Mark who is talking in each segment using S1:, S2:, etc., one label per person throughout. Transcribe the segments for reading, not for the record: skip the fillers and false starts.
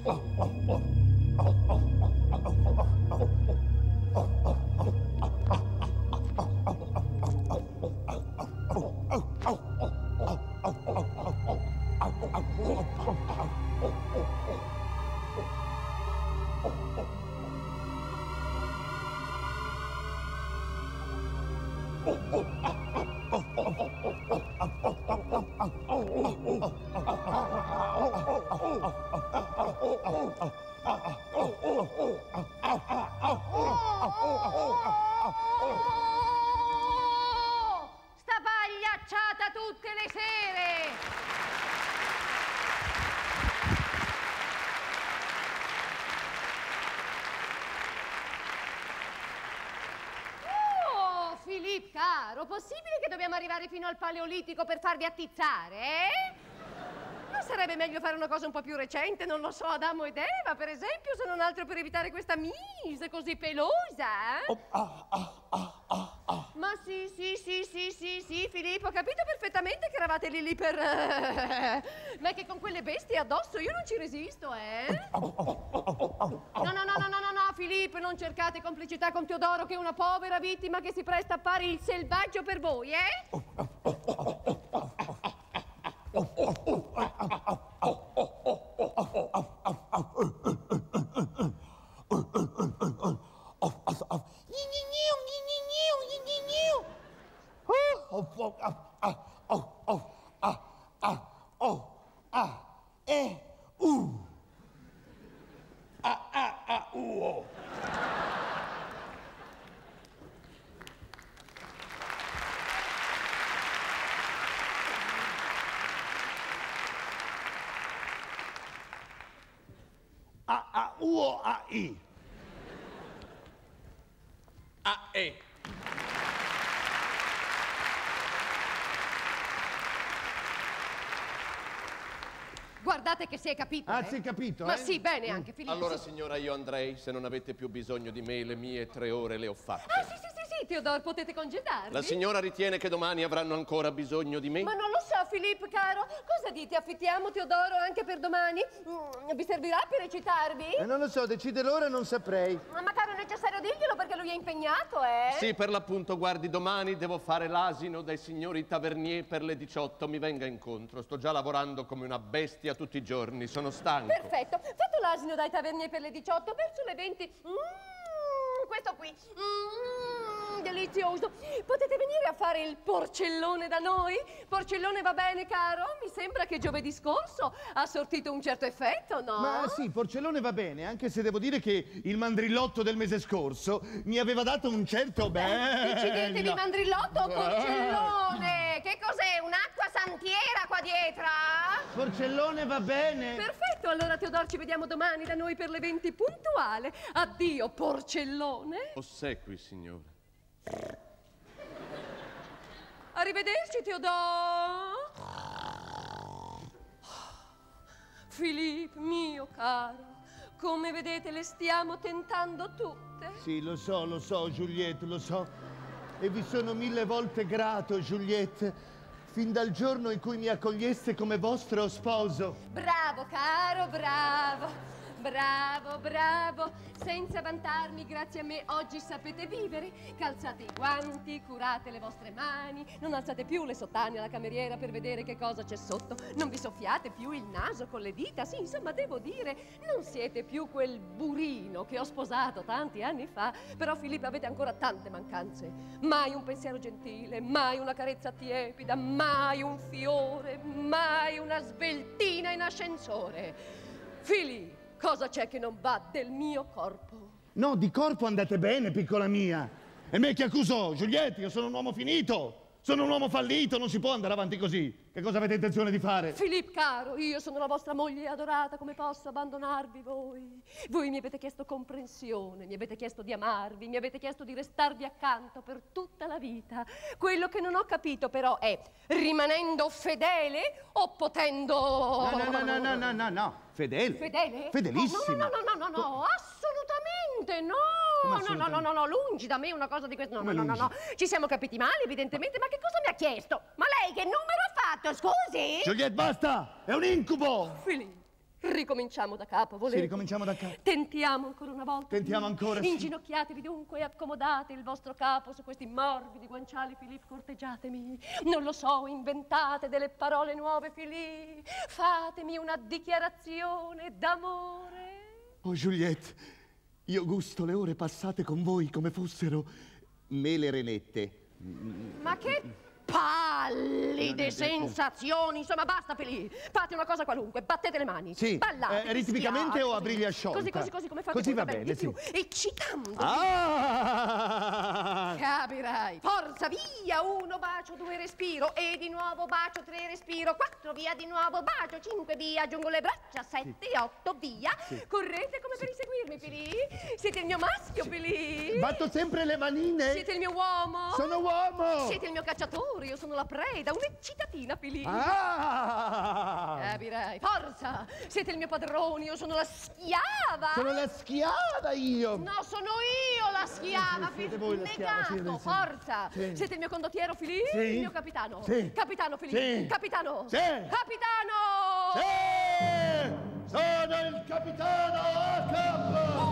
S1: Sta pagliacciata tutte le sere! Oh, Filippo, caro, possibile che dobbiamo arrivare fino al Paleolitico per farvi attizzare, eh? Non sarebbe meglio fare una cosa un po' più recente, non lo so, Adamo ed Eva, per esempio, se non altro per evitare questa mise così pelosa, eh? Ma sì, Filippo, ho capito perfettamente che eravate lì per... ma è che con quelle bestie addosso io non ci resisto, eh? No, Filippo, non cercate complicità con Teodoro, che è una povera vittima che si presta a fare il selvaggio per voi, eh?
S2: A-A-U-O-A-I.
S3: A-E.
S1: Guardate che si è capito,
S2: Ah, si è capito,
S1: Ma sì, bene anche, Filippo.
S3: Allora,
S1: sì.
S3: signora, io andrei. Se non avete più bisogno di me, le mie 3 ore le ho fatte.
S1: Ah, sì, Teodoro, potete congedarvi.
S3: La signora ritiene che domani avranno ancora bisogno di me?
S1: Ma non lo so, Filippo, caro. Cosa dite? Affittiamo Teodoro anche per domani? Vi servirà per recitarvi?
S2: Non lo so, decide l'ora non saprei.
S1: Ma caro, è necessario dirglielo perché lui è impegnato, eh?
S3: Sì, per l'appunto, guardi, domani devo fare l'asino dai signori Tavernier per le 18. Mi venga incontro. Sto già lavorando come una bestia tutti i giorni. Sono stanco.
S1: Perfetto. Fatto l'asino dai Tavernier per le 18, verso le 20... questo qui. Delizioso. Potete venire a fare il porcellone da noi? Porcellone va bene, caro? Mi sembra che giovedì scorso ha sortito un certo effetto, no?
S2: Ma sì, porcellone va bene, anche se devo dire che il mandrillotto del mese scorso mi aveva dato un certo bello.
S1: Decidete di mandrillotto o porcellone? Che cos'è? Un'acqua santiera qua dietro?
S2: Porcellone va bene.
S1: Perfetto, allora Teodoro ci vediamo domani da noi per le 20 puntuale. Addio, porcellone.
S3: Ossequi, signora.
S1: Arrivederci, Teodoro. Filippo, mio caro, come vedete le stiamo tentando tutte.
S2: Sì, lo so, Juliette, lo so. E vi sono 1000 volte grato, Juliette, fin dal giorno in cui mi accoglieste come vostro sposo.
S1: Bravo, caro, bravo. Bravo, senza vantarmi, grazie a me oggi sapete vivere. Calzate i guanti, curate le vostre mani, non alzate più le sottane alla cameriera per vedere che cosa c'è sotto, non vi soffiate più il naso con le dita, sì, insomma, devo dire, non siete più quel burino che ho sposato tanti anni fa. Però, Filippo, avete ancora tante mancanze. Mai un pensiero gentile, mai una carezza tiepida, mai un fiore, mai una sveltina in ascensore. Filippo, cosa c'è che non va del mio corpo?
S2: No, di corpo andate bene, piccola mia. E me che accuso, Giulietta, io sono un uomo finito. Sono un uomo fallito, non si può andare avanti così. Che cosa avete intenzione di fare?
S1: Filippo, caro, io sono la vostra moglie adorata, come posso abbandonarvi voi? Voi mi avete chiesto comprensione, mi avete chiesto di amarvi, mi avete chiesto di restarvi accanto per tutta la vita. Quello che non ho capito però è, rimanendo fedele o potendo...
S2: No. Fedele.
S1: Fedele?
S2: Fedelissima.
S1: No, assolutamente no, lungi da me una cosa di questo. No, ci siamo capiti male evidentemente, ma che cosa mi ha chiesto? Ma lei che numero ha fatto, scusi?
S2: Giulietta, basta, è un incubo.
S1: Filippo, Ricominciamo da capo, volete?
S2: Sì, ricominciamo da capo.
S1: Tentiamo ancora una volta.
S2: Tentiamo ancora, sì.
S1: Inginocchiatevi dunque e accomodate il vostro capo su questi morbidi guanciali, Filippo, corteggiatemi. Non lo so, inventate delle parole nuove, Filippo. Fatemi una dichiarazione d'amore.
S2: Oh, Juliette, io gusto le ore passate con voi come fossero mele renette.
S1: Ma che pallide sensazioni! Insomma, basta, Filippo. Fate una cosa qualunque, battete le mani.
S2: Sì,
S1: ballate,
S2: ritmicamente
S1: fischiate,
S2: o a briglia sciolta?
S1: Così come fate
S2: Così
S1: voi,
S2: va bene,
S1: di
S2: sì.
S1: più, eccitando.
S2: Ah!
S1: Capirai. Forza, via, 1 bacio, 2 respiro, e di nuovo bacio, 3 respiro, 4 via, di nuovo bacio, 5 via, aggiungo le braccia, 7, 8 via.
S2: Sì.
S1: Correte come per inseguirmi, Filippo. Siete il mio maschio, Filippo.
S2: Batto sempre le manine.
S1: Siete il mio uomo.
S2: Sono uomo.
S1: Siete il mio cacciatore, io sono la preda, un'eccitatina, Filippo.
S2: Ah!
S1: Capirai. Forza, siete il mio padrone, io sono la schiava.
S2: Sono la schiava io.
S1: No, sono io la schiava,
S2: siete
S1: Filippo.
S2: voi la schiava, sì,
S1: Negato,
S2: sì.
S1: forza.
S2: Sì.
S1: Siete il mio condottiero, Filippo?
S2: Sì.
S1: Il mio capitano?
S2: Sì.
S1: Capitano, Filippo?
S2: Sì.
S1: Capitano?
S2: Sì.
S1: Capitano!
S2: Sì! Sono il capitano Ahab!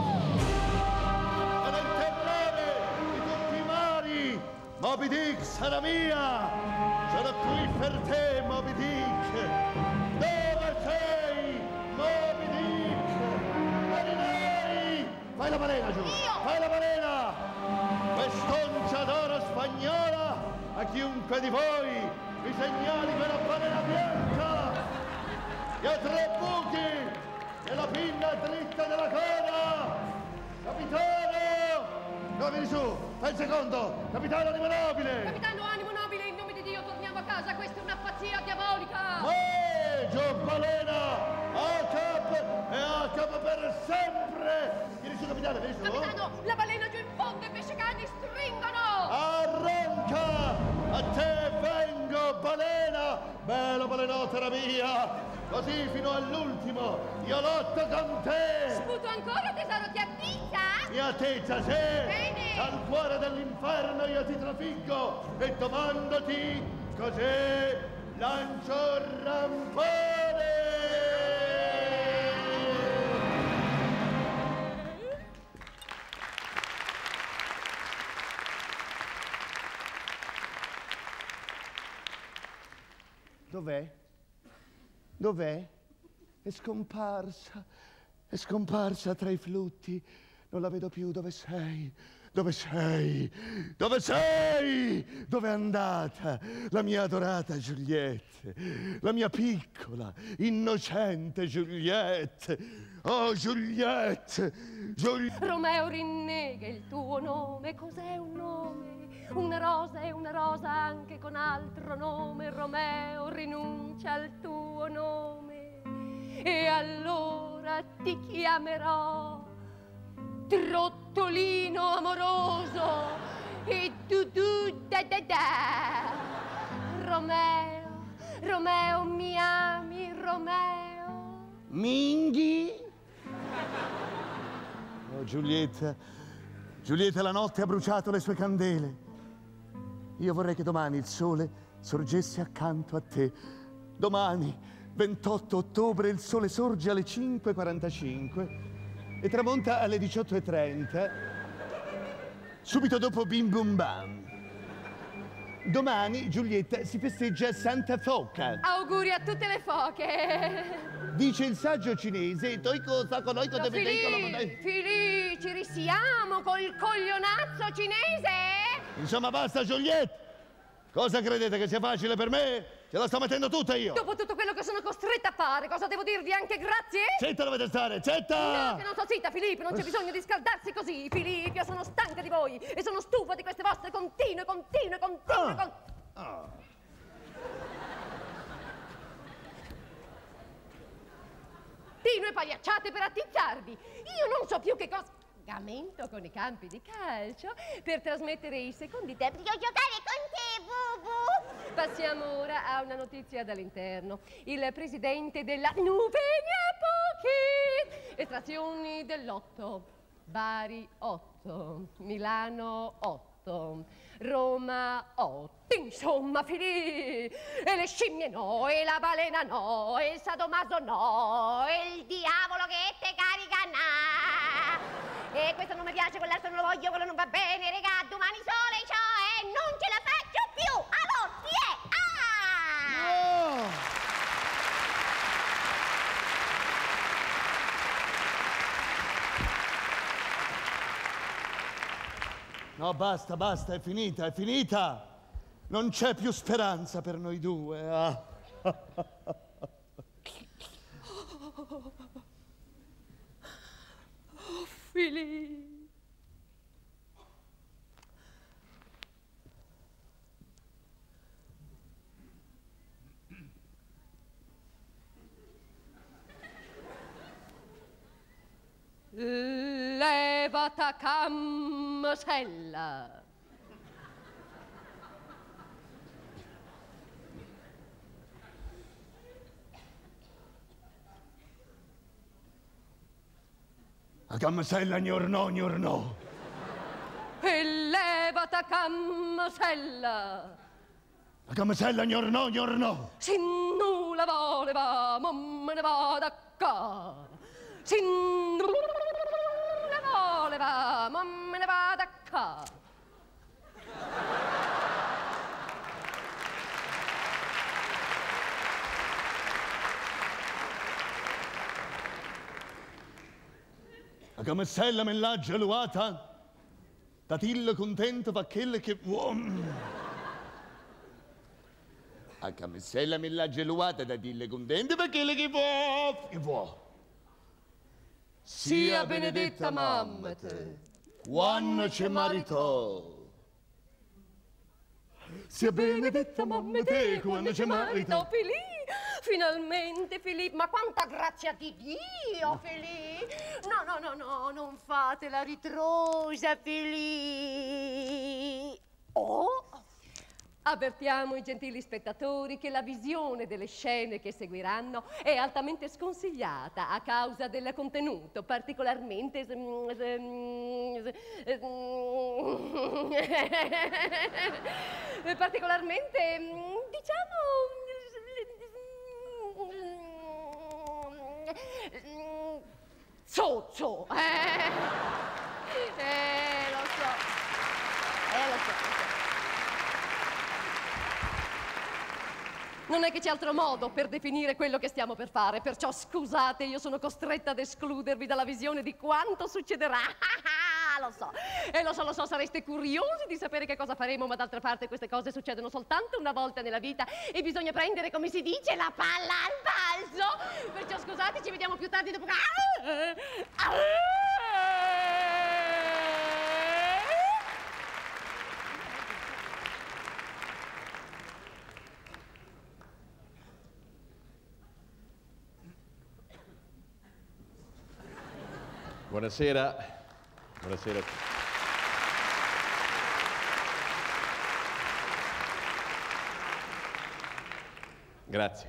S2: Sono il terrore di tutti i mari! Moby Dick sarà mia! Sono qui per te, Moby Dick! Dove sei, Moby Dick? Marinai! Fai la balena, giù!
S1: Io!
S2: Fai la balena! Quest'oncia d'oro spagnola a chiunque di voi mi segnali quella balena bianca! Gli ha 3 buchi e la pinna dritta della coda! Capitano! No, vieni su, fai il secondo! Capitano animo nobile!
S1: Capitano, animo nobile, in nome di Dio, torniamo a casa, questa è una pazzia diabolica!
S2: Gio balena! Ahab e Ahab per sempre! Vieni su, capitano, vieni su!
S1: Capitano, la balena giù in fondo, i pescecani stringono!
S2: Arranca! A te vengo, balena! Bella balenottera mia! Così fino all'ultimo! Io lotto con te!
S1: Sputo ancora, tesoro, ti attizza?
S2: Mi attezza, sì!
S1: Bene!
S2: Dal cuore dell'inferno io ti trafiggo e domandoti cos'è lancio rampone! Dov'è? Dov'è? È scomparsa tra i flutti. Non la vedo più. Dove sei? Dove sei? Dove sei? Dove è andata la mia adorata Juliette? La mia piccola, innocente Juliette? Oh, Juliette!
S1: Romeo rinnega il tuo nome, cos'è un nome? Una rosa è una rosa anche con altro nome. Romeo rinuncia al tuo nome e allora ti chiamerò Trottolino amoroso e du da da da. Romeo, Romeo mi ami, Romeo?
S2: Minghi? Oh, Giulietta, Giulietta, la notte ha bruciato le sue candele. Io vorrei che domani il sole sorgesse accanto a te. Domani, 28 ottobre, il sole sorge alle 5:45 e tramonta alle 18:30, subito dopo Bim Bum Bam. Domani, Giulietta, si festeggia Santa Foca.
S1: Auguri a tutte le foche.
S2: Dice il saggio cinese,
S1: Filì, ci risiamo col coglionazzo cinese?
S2: Insomma, basta, Giulietta! Cosa credete che sia facile per me? Ce la sto mettendo tutta io!
S1: Dopo tutto quello che sono costretta a fare, cosa devo dirvi anche grazie?
S2: Zitta dovete stare, zitta!
S1: No, che non sto zitta, Filippo, non c'è bisogno di scaldarsi così. Filippo, io sono stanca di voi e sono stufa di queste vostre continue. Continue pagliacciate per attizzarvi. Io non so più che cosa... Gamento con i campi di calcio per trasmettere i secondi tempi. Voglio giocare con te, Bubu! Passiamo ora a una notizia dall'interno. Il presidente della Nuvenia Pochi. Estrazioni dell'8. Bari 8. Milano 8. 8. Roma 8, insomma finì. E le scimmie no, e la balena no, e il sadomaso no, e il diavolo che te carica no. E questo non mi piace, quell'altro non lo voglio, quello non va bene, regà, domani sole c'ho e non ce la faccio più. Allora,
S2: No, basta, basta, è finita, è finita. Non c'è più speranza per noi due. Ah.
S1: Oh, Filippo. Levata cammosella.
S2: La cammosella gnornò, gnornò.
S1: E levata cammosella.
S2: La cammosella gnornò, gnornò.
S1: Se nulla voleva, ma me ne vado a casa. Se nulla voleva, ma me ne vado a casa.
S2: La cammosella me l'ha geluata. Da tillo contento fa quelle che vuoi. La cammosella me l'ha geluata da tillo contento fa quelle che vuoi. Che vuoi.
S1: Sia benedetta mamma te.
S2: Quando ci maritò. Sia benedetta mamma te quando ci maritò.
S1: Filippo, finalmente Filippo, ma quanta grazia di Dio, Filippo. No, no, no, no, non fate la ritrosa, Filippo. Oh! Avvertiamo i gentili spettatori che la visione delle scene che seguiranno è altamente sconsigliata a causa del contenuto particolarmente diciamo zozzo. Lo so. Lo so. Non è che c'è altro modo per definire quello che stiamo per fare, perciò scusate, io sono costretta ad escludervi dalla visione di quanto succederà. Lo so, lo so, sareste curiosi di sapere che cosa faremo, ma d'altra parte queste cose succedono soltanto una volta nella vita e bisogna prendere, come si dice, la palla al balzo. Perciò scusate, ci vediamo più tardi dopo.
S3: Buonasera. Buonasera. Grazie.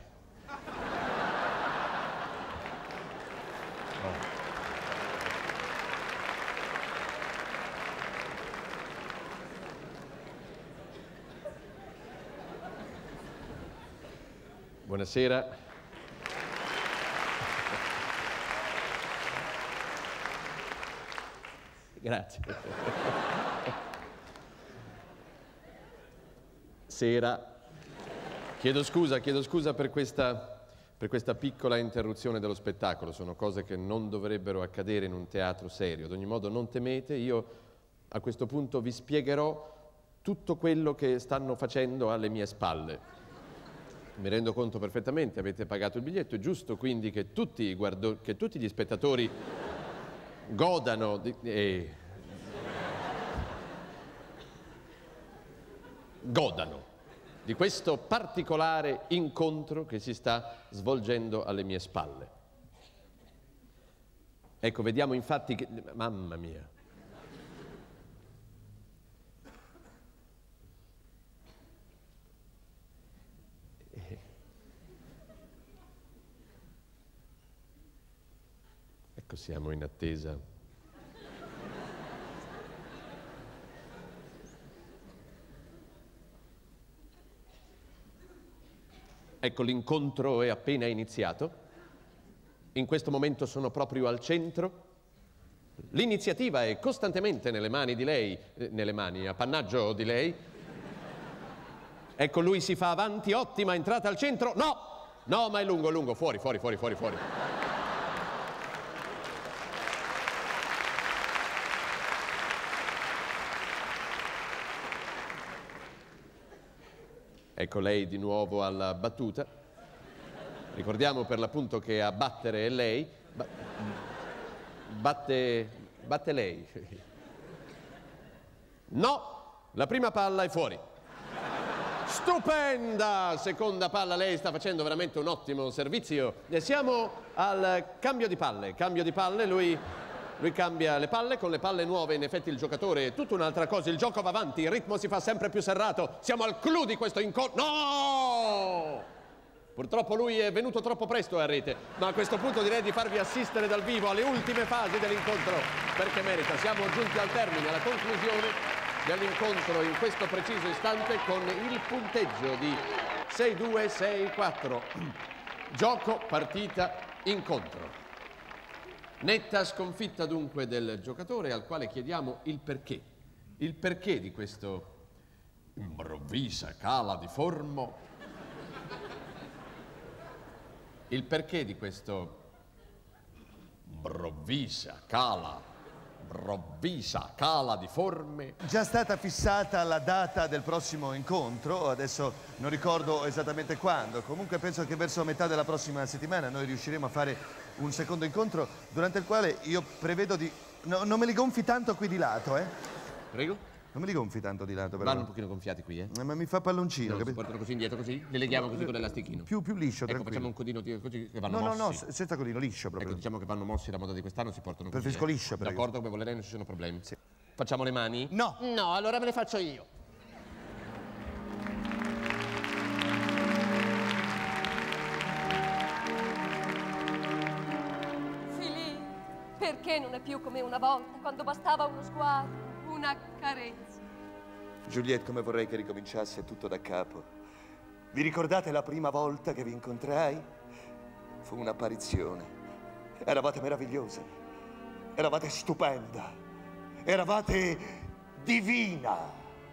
S3: Buonasera. Grazie. Sera. Chiedo scusa per questa piccola interruzione dello spettacolo. Sono cose che non dovrebbero accadere in un teatro serio. Ad ogni modo non temete, io a questo punto vi spiegherò tutto quello che stanno facendo alle mie spalle. Mi rendo conto perfettamente, avete pagato il biglietto, è giusto quindi che tutti gli spettatori godano di questo particolare incontro che si sta svolgendo alle mie spalle. Ecco, vediamo infatti che... Mamma mia! Ecco, siamo in attesa. Ecco, l'incontro è appena iniziato. In questo momento sono proprio al centro. L'iniziativa è costantemente nelle mani di lei, nelle mani, appannaggio di lei. Ecco, lui si fa avanti, ottima entrata al centro. No! No, ma è lungo, lungo, fuori, fuori, fuori, fuori, fuori. Ecco lei di nuovo alla battuta. Ricordiamo per l'appunto che a battere è lei. Batte lei. No, la prima palla è fuori. Stupenda seconda palla, lei sta facendo veramente un ottimo servizio. Siamo al cambio di palle, lui cambia le palle, con le palle nuove in effetti il giocatore è tutta un'altra cosa, il gioco va avanti, il ritmo si fa sempre più serrato, siamo al clou di questo incontro. No! Purtroppo lui è venuto troppo presto a rete, ma a questo punto direi di farvi assistere dal vivo alle ultime fasi dell'incontro, perché merita. Siamo giunti al termine, alla conclusione dell'incontro in questo preciso istante con il punteggio di 6-2, 6-4. Gioco, partita, incontro. Netta sconfitta dunque del giocatore al quale chiediamo il perché. Il perché di questo improvvisa cala di forma. Il perché di questo improvvisa cala di forme.
S2: Già stata fissata la data del prossimo incontro, adesso non ricordo esattamente quando, comunque penso che verso metà della prossima settimana noi riusciremo a fare un secondo incontro durante il quale io prevedo di... non me li gonfi tanto qui di lato,
S3: Prego?
S2: Non me li gonfi tanto di lato, però.
S3: Vanno un pochino gonfiati qui,
S2: Ma mi fa palloncino,
S3: no,
S2: capito?
S3: si portano così indietro, così? Li leghiamo così con l'elastichino.
S2: Più liscio,
S3: ecco,
S2: tranquillo.
S3: facciamo un codino così che vanno
S2: No,
S3: mossi.
S2: no, senza codino, liscio proprio.
S3: Ecco, diciamo che vanno mossi la moda di quest'anno, si portano così.
S2: Preferisco liscio, prego.
S3: D'accordo, come vuole lei, non ci sono problemi. Sì. Facciamo le mani?
S2: No.
S3: No, allora me le faccio io.
S1: Filì, perché non è più come una volta, quando bastava uno sguardo, una carezza?
S4: Juliette, come vorrei che ricominciasse tutto da capo. Vi ricordate la prima volta che vi incontrai? Fu un'apparizione. Eravate meravigliosa. Eravate stupenda. Eravate divina.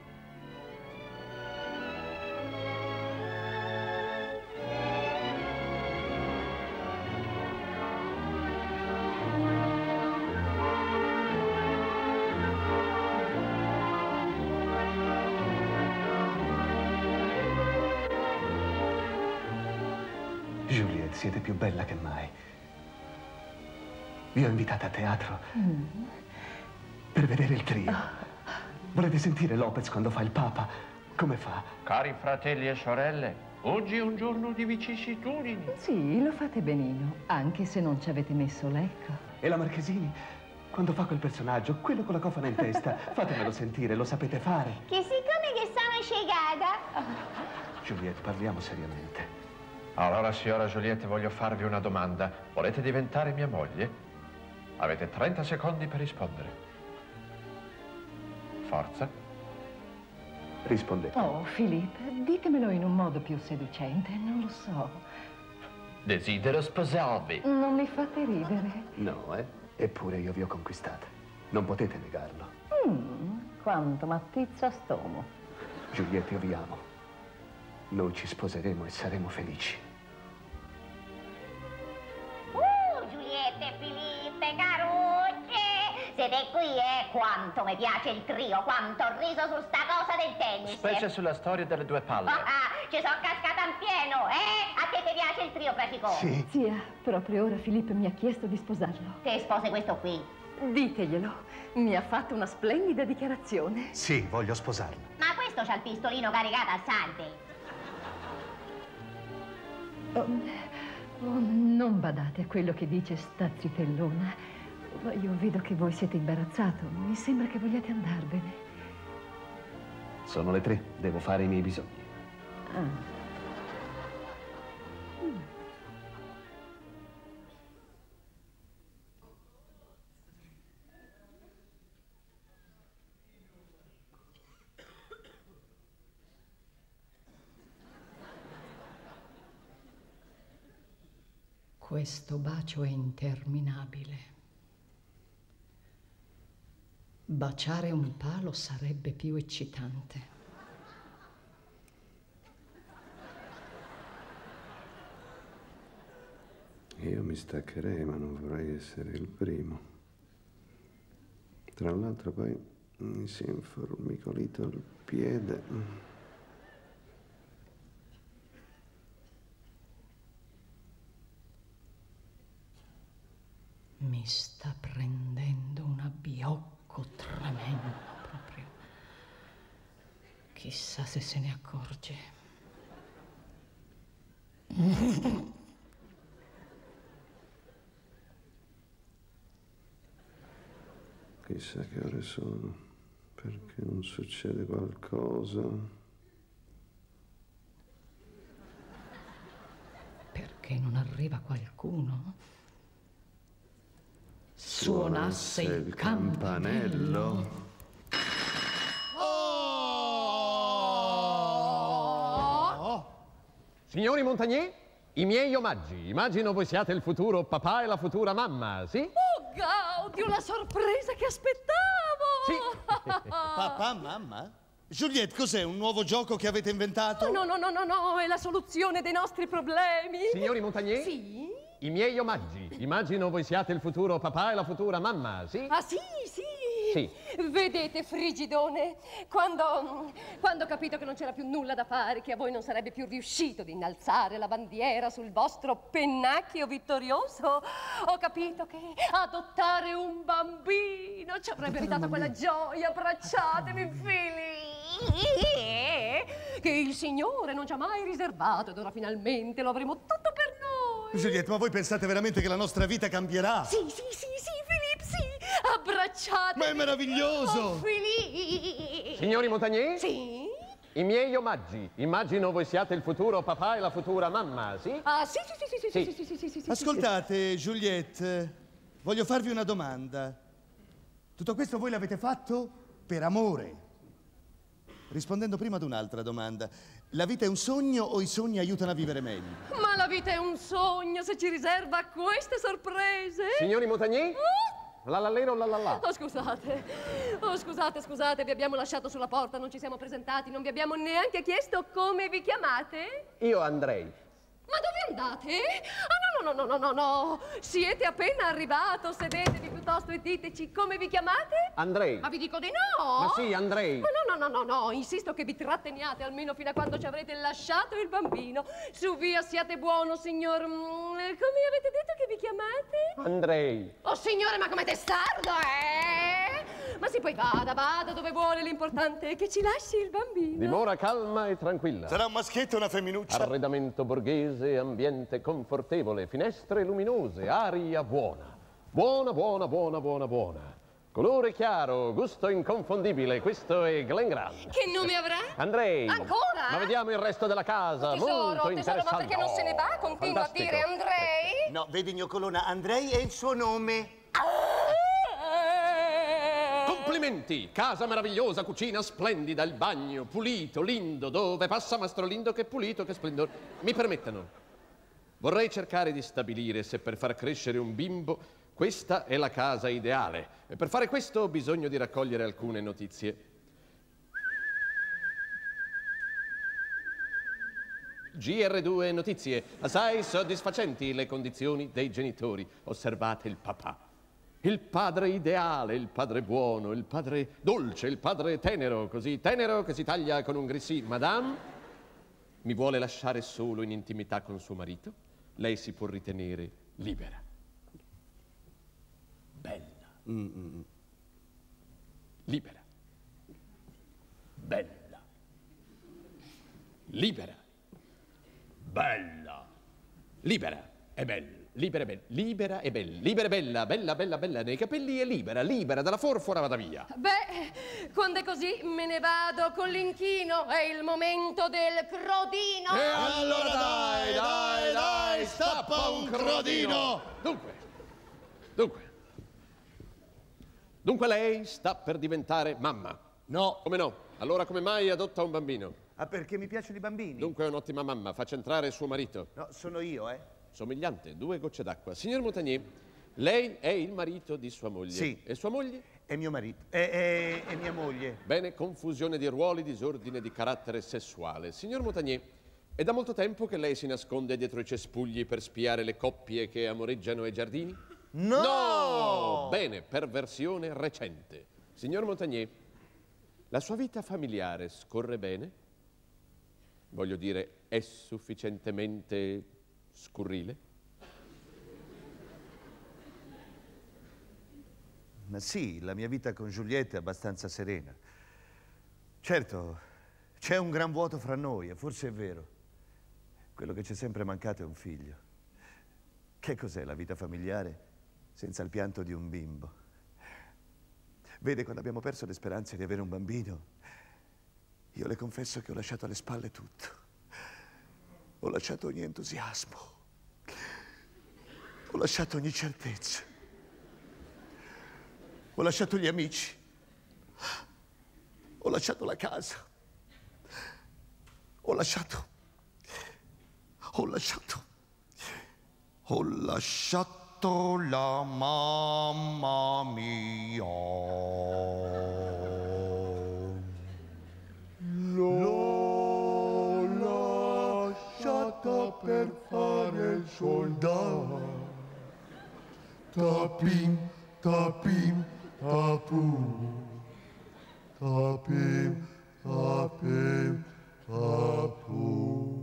S5: Juliette, siete più bella che mai. Vi ho invitata a teatro per vedere il trio. Volete sentire Lopez quando fa il Papa? Come fa?
S6: Cari fratelli e sorelle, oggi è un giorno di vicissitudini.
S7: Sì, lo fate benino, anche se non ci avete messo l'ecco.
S5: E la Marchesini? Quando fa quel personaggio, quello con la cofana in testa, fatemelo sentire, lo sapete fare.
S8: Che siccome che sono sciegata.
S5: Juliette, parliamo seriamente.
S6: Allora, signora Giulietta, voglio farvi una domanda. Volete diventare mia moglie? Avete 30 secondi per rispondere. Forza.
S5: Rispondete.
S7: Oh, Philippe, ditemelo in un modo più seducente, non lo so.
S6: Desidero sposarvi.
S7: Non mi fate ridere.
S5: No, Eppure io vi ho conquistata. Non potete negarlo.
S7: Quanto mattizza stomo.
S5: Giulietta, io vi amo. Noi ci sposeremo e saremo felici.
S8: Giulietta e Filippo, carucce! Siete qui, quanto mi piace il trio, quanto ho riso su sta cosa del tennis.
S6: Specie sulla storia delle due palle.
S8: Ci sono cascata in pieno, A te ti piace il trio, Frasicò?
S5: Sì.
S7: Zia, proprio ora Filippo mi ha chiesto di sposarlo.
S8: Te spose questo qui.
S7: Diteglielo, mi ha fatto una splendida dichiarazione.
S5: Sì, voglio sposarla.
S8: Ma questo c'ha il pistolino caricato al sante.
S7: Non badate a quello che dice sta zitellona. Io vedo che voi siete imbarazzato. Mi sembra che vogliate andarvene.
S5: Sono le 3, devo fare i miei bisogni.
S7: Questo bacio è interminabile. Baciare un palo sarebbe più eccitante.
S9: Io mi staccherei, ma non vorrei essere il primo. Tra l'altro poi mi si è informicolito il piede.
S7: Mi sta prendendo un abbiocco tremendo proprio. Chissà se se ne accorge.
S9: Chissà che ore sono, perché non succede qualcosa.
S7: Perché non arriva qualcuno? Suonasse il campanello.
S3: Signori Montagnier, i miei omaggi. Immagino voi siate il futuro papà e la futura mamma, sì?
S1: Oh, Gaudio, la sorpresa che aspettavo!
S3: Sì.
S2: Papà, mamma? Juliette, cos'è? Un nuovo gioco che avete inventato?
S1: No, è la soluzione dei nostri problemi.
S3: Signori Montagnier?
S1: Sì?
S3: I miei omaggi. Immagino voi siate il futuro papà e la futura mamma, sì?
S1: Ah, sì.
S3: Sì.
S1: Vedete, Frigidone, quando ho capito che non c'era più nulla da fare, che a voi non sarebbe più riuscito di innalzare la bandiera sul vostro pennacchio vittorioso, ho capito che adottare un bambino ci avrebbe dato quella gioia, abbracciatemi, figli, che il Signore non ci ha mai riservato, ed ora finalmente lo avremo tutto per noi.
S2: Juliette, ma voi pensate veramente che la nostra vita cambierà?
S1: Sì, Philippe, sì. Abbracciate.
S2: Ma è meraviglioso!
S1: Oh, Philippe.
S3: Signori Montagnier?
S1: Sì?
S3: I miei omaggi. Immagino voi siate il futuro papà e la futura mamma, sì?
S1: Ah, sì.
S2: Ascoltate, Juliette, voglio farvi una domanda. Tutto questo voi l'avete fatto per amore? Rispondendo prima ad un'altra domanda. La vita è un sogno o i sogni aiutano a vivere meglio?
S1: Ma la vita è un sogno se ci riserva queste sorprese.
S3: Signori Montagnier? La lallero la la la.
S1: Oh, scusate, vi abbiamo lasciato sulla porta, non ci siamo presentati, non vi abbiamo neanche chiesto come vi chiamate.
S3: Io andrei.
S1: Ma dove andate? Ah, no. Siete appena arrivato, sedetevi piuttosto e diteci come vi chiamate.
S3: Andrei.
S1: Ma vi dico di no.
S3: Ma sì, andrei.
S1: Ma no, insisto che vi tratteniate almeno fino a quando ci avrete lasciato il bambino. Su via, siate buono, signor... Come avete detto che vi chiamate?
S3: Andrei.
S1: Oh, signore, ma come testardo, Ma sì, poi vada dove vuole, l'importante è che ci lasci il bambino.
S3: Dimora calma e tranquilla.
S2: Sarà un maschietto o una femminuccia?
S3: Arredamento borghese, ambiente confortevole, finestre luminose, aria buona. Buona. Colore chiaro, gusto inconfondibile, questo è Glen Grant.
S1: Che nome avrà?
S3: Andrei.
S1: Ancora?
S3: Ma vediamo il resto della casa, molto interessante.
S1: Ma perché non se ne va? Continua a dire Andrei?
S2: No, vedi, Gnocolona, Andrei è il suo nome.
S3: Complimenti! Casa meravigliosa, cucina splendida, il bagno pulito, lindo, dove passa Mastro Lindo, che pulito, che splendore. Mi permettano, vorrei cercare di stabilire se per far crescere un bimbo questa è la casa ideale. E per fare questo ho bisogno di raccogliere alcune notizie. GR2 notizie. Assai soddisfacenti le condizioni dei genitori. Osservate il papà. Il padre ideale, il padre buono, il padre dolce, il padre tenero, così tenero che si taglia con un grissì. Madame, mi vuole lasciare solo in intimità con suo marito? Lei si può ritenere libera. Bella. Libera. Bella. Libera. Bella. Libera e bella. Libera e bella, libera e bella, libera e bella, bella, nei capelli e libera, dalla forfora vada via.
S1: Beh, quando è così me ne vado con l'inchino, è il momento del crodino.
S3: E allora dai, stappa un crodino. Dunque lei sta per diventare mamma?
S2: No.
S3: Come no? Allora come mai adotta un bambino?
S2: Ah, perché mi piacciono i bambini?
S3: Dunque è un'ottima mamma, faccia entrare suo marito.
S2: No, sono io,
S3: somigliante, 2 gocce d'acqua. Signor Montagnier, lei è il marito di sua moglie.
S4: Sì.
S3: E sua moglie?
S4: È mio marito. È mia moglie.
S3: Bene, confusione di ruoli, disordine di carattere sessuale. Signor Montagnier, è da molto tempo che lei si nasconde dietro i cespugli per spiare le coppie che amoreggiano ai giardini?
S4: No!
S3: No! Bene, perversione recente. Signor Montagnier, la sua vita familiare scorre bene? Voglio dire, è sufficientemente scurrile?
S4: Ma sì, la mia vita con Giulietta è abbastanza serena. Certo, c'è un gran vuoto fra noi, e forse è vero. Quello che ci è sempre mancato è un figlio. Che cos'è la vita familiare senza il pianto di un bimbo? Vede, quando abbiamo perso le speranze di avere un bambino, io le confesso che ho lasciato alle spalle tutto. Ho lasciato ogni entusiasmo. Ho lasciato ogni certezza. Ho lasciato gli amici. Ho lasciato la casa. Ho lasciato la mamma mia. L'ho lasciata per fare il soldato. Tapim, tapim, tapu. Tapim, tapim, tapu.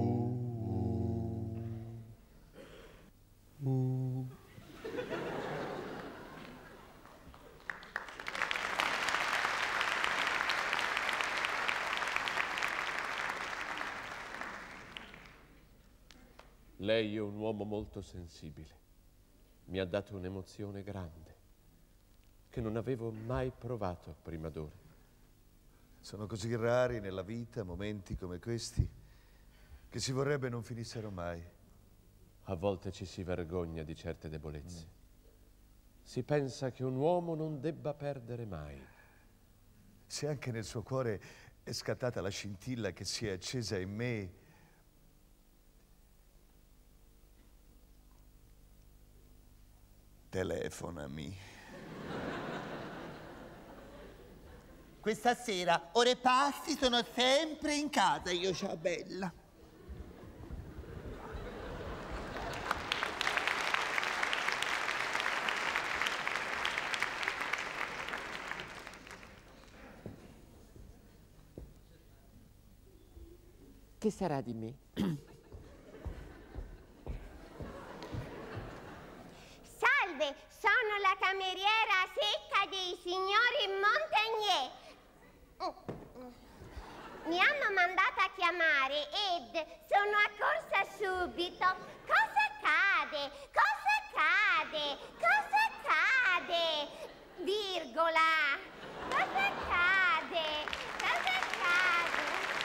S3: Lei è un uomo molto sensibile. Mi ha dato un'emozione grande che non avevo mai provato prima d'ora.
S4: Sono così rari nella vita momenti come questi che si vorrebbe non finissero mai.
S3: A volte ci si vergogna di certe debolezze. Si pensa che un uomo non debba perdere mai.
S4: Se anche nel suo cuore è scattata la scintilla che si è accesa in me, telefonami.
S10: Questa sera, ore passi, sono sempre in casa io, ciao bella.
S11: Che sarà di me?
S8: Salve, sono la cameriera secca dei signori Montagnier. Mi hanno mandata a chiamare ed sono accorsa subito. Cosa accade? Cosa accade? Cosa accade? Virgola. Cosa accade? Cosa accade?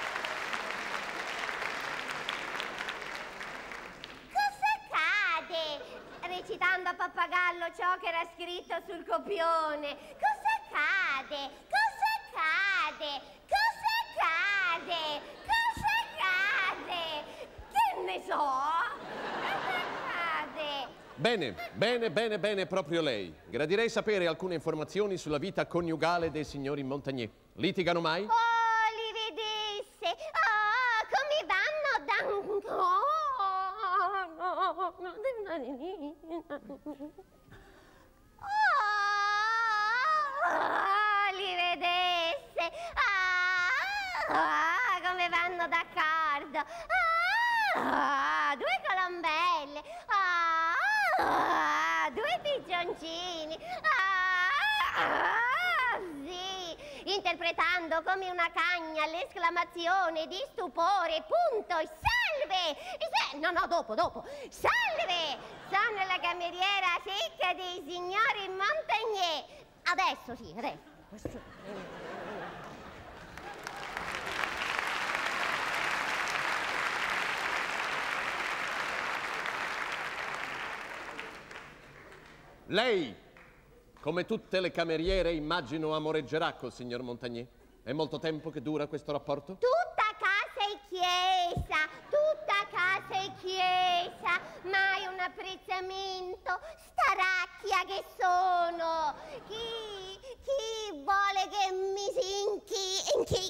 S8: Cosa accade? Recitando a pappagallo ciò che era scritto sul copione. Cosa accade? Cosa accade? Cosa accade? Cosa accade? Che ne so? Cosa accade?
S3: Bene, bene, bene, bene, proprio lei. Gradirei sapere alcune informazioni sulla vita coniugale dei signori Montagnier. Litigano mai?
S8: Oh, li vedesse! Oh, come vanno Oh, li vedesse! Come vanno d'accordo! Due colombelle! Due piccioncini! Sì! Interpretando come una cagna l'esclamazione di stupore, punto, salve! No, dopo. Salve! Sono la cameriera secca dei signori Montagnier. Adesso sì, adesso.
S3: Lei, come tutte le cameriere, immagino amoreggerà col signor Montagnier. È molto tempo che dura questo rapporto?
S8: Tutta casa e chiesa, tutta casa casa e chiesa, mai un apprezzamento, staracchia che sono. Chi vuole che mi sinchi?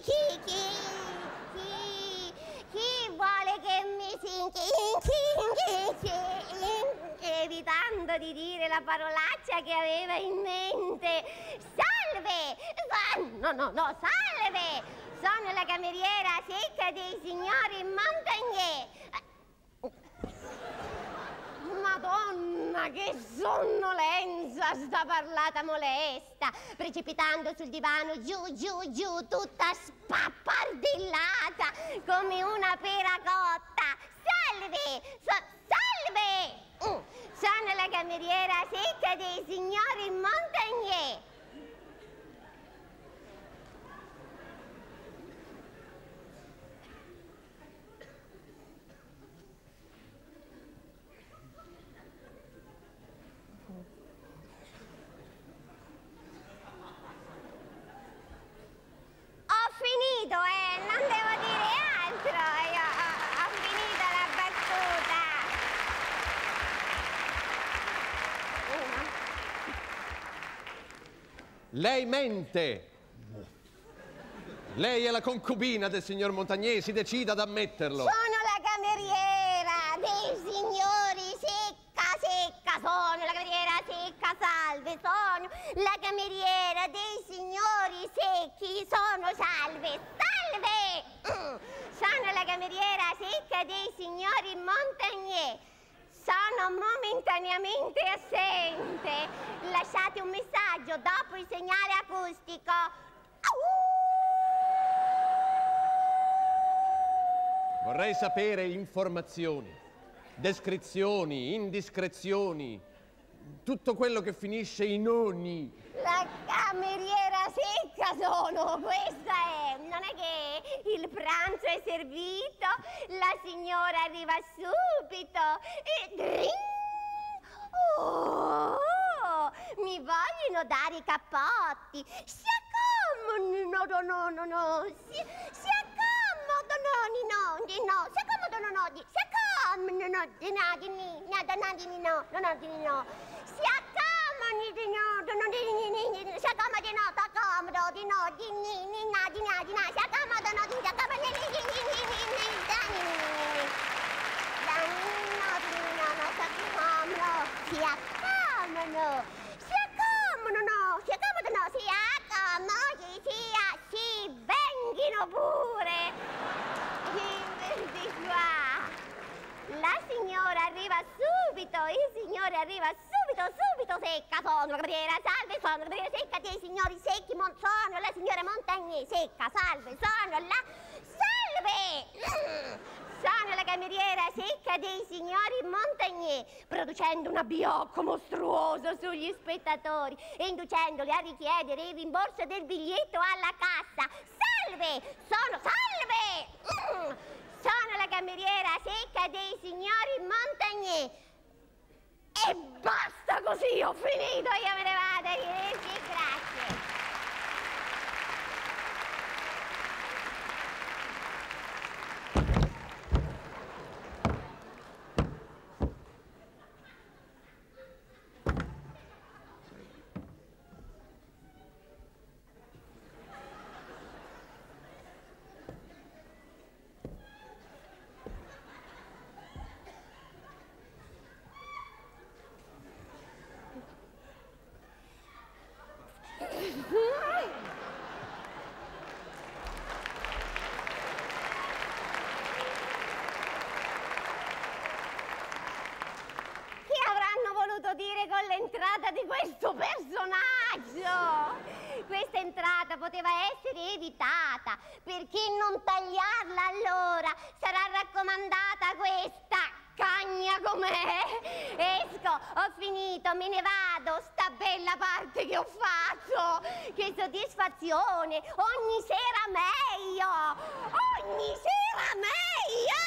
S8: Chi vuole che mi sinchi? Evitando di dire la parolaccia che aveva in mente. Salve! No, salve! Sono la cameriera secca dei signori Montagnier. Madonna, che sonnolenza, sta parlata molesta, precipitando sul divano, giù, tutta spappardellata, come una pera cotta. Salve! Salve! Sono la cameriera secca dei signori Montagnier. Finito, non devo dire altro, ho finito la battuta.
S3: Lei mente! Lei è la concubina del signor Montagnier, si decida ad ammetterlo.
S8: Sono la cameriera dei signori secca, sono la cameriera secca, salve, sono la cameriera dei signori secchi, sono salve. Sono la cameriera secca dei signori Montagnier. Sono momentaneamente assente. Lasciate un messaggio dopo il segnale acustico.
S3: Vorrei sapere informazioni, descrizioni, indiscrezioni, tutto quello che finisce in oni.
S8: La cameriera secca sono, questa è. Non è che il pranzo è servito, la signora arriva subito e... Oh, mi vogliono dare i cappotti. Si accomodano, no. Si accomodano, si accomodano, no. Si accomodano, si venghino pure. Vedi qua. La signora arriva subito, il signore arriva subito secca, sono la cameriera, salve, sono la cameriera secca dei signori secchi, sono la signora Montagnier, secca, salve, sono la cameriera secca dei signori Montagnier, producendo un abbiocco mostruoso sugli spettatori e inducendoli a richiedere il rimborso del biglietto alla cassa. Salve, sono la cameriera secca dei signori Montagnier. E basta così, ho finito, io me ne vado, arrivederci, grazie. Dire con l'entrata di questo personaggio. Questa entrata poteva essere evitata. Perché non tagliarla allora? Sarà raccomandata questa cagna com'è. Esco, ho finito, me ne vado. Sta bella parte che ho fatto. Che soddisfazione. Ogni sera meglio. Ogni sera meglio.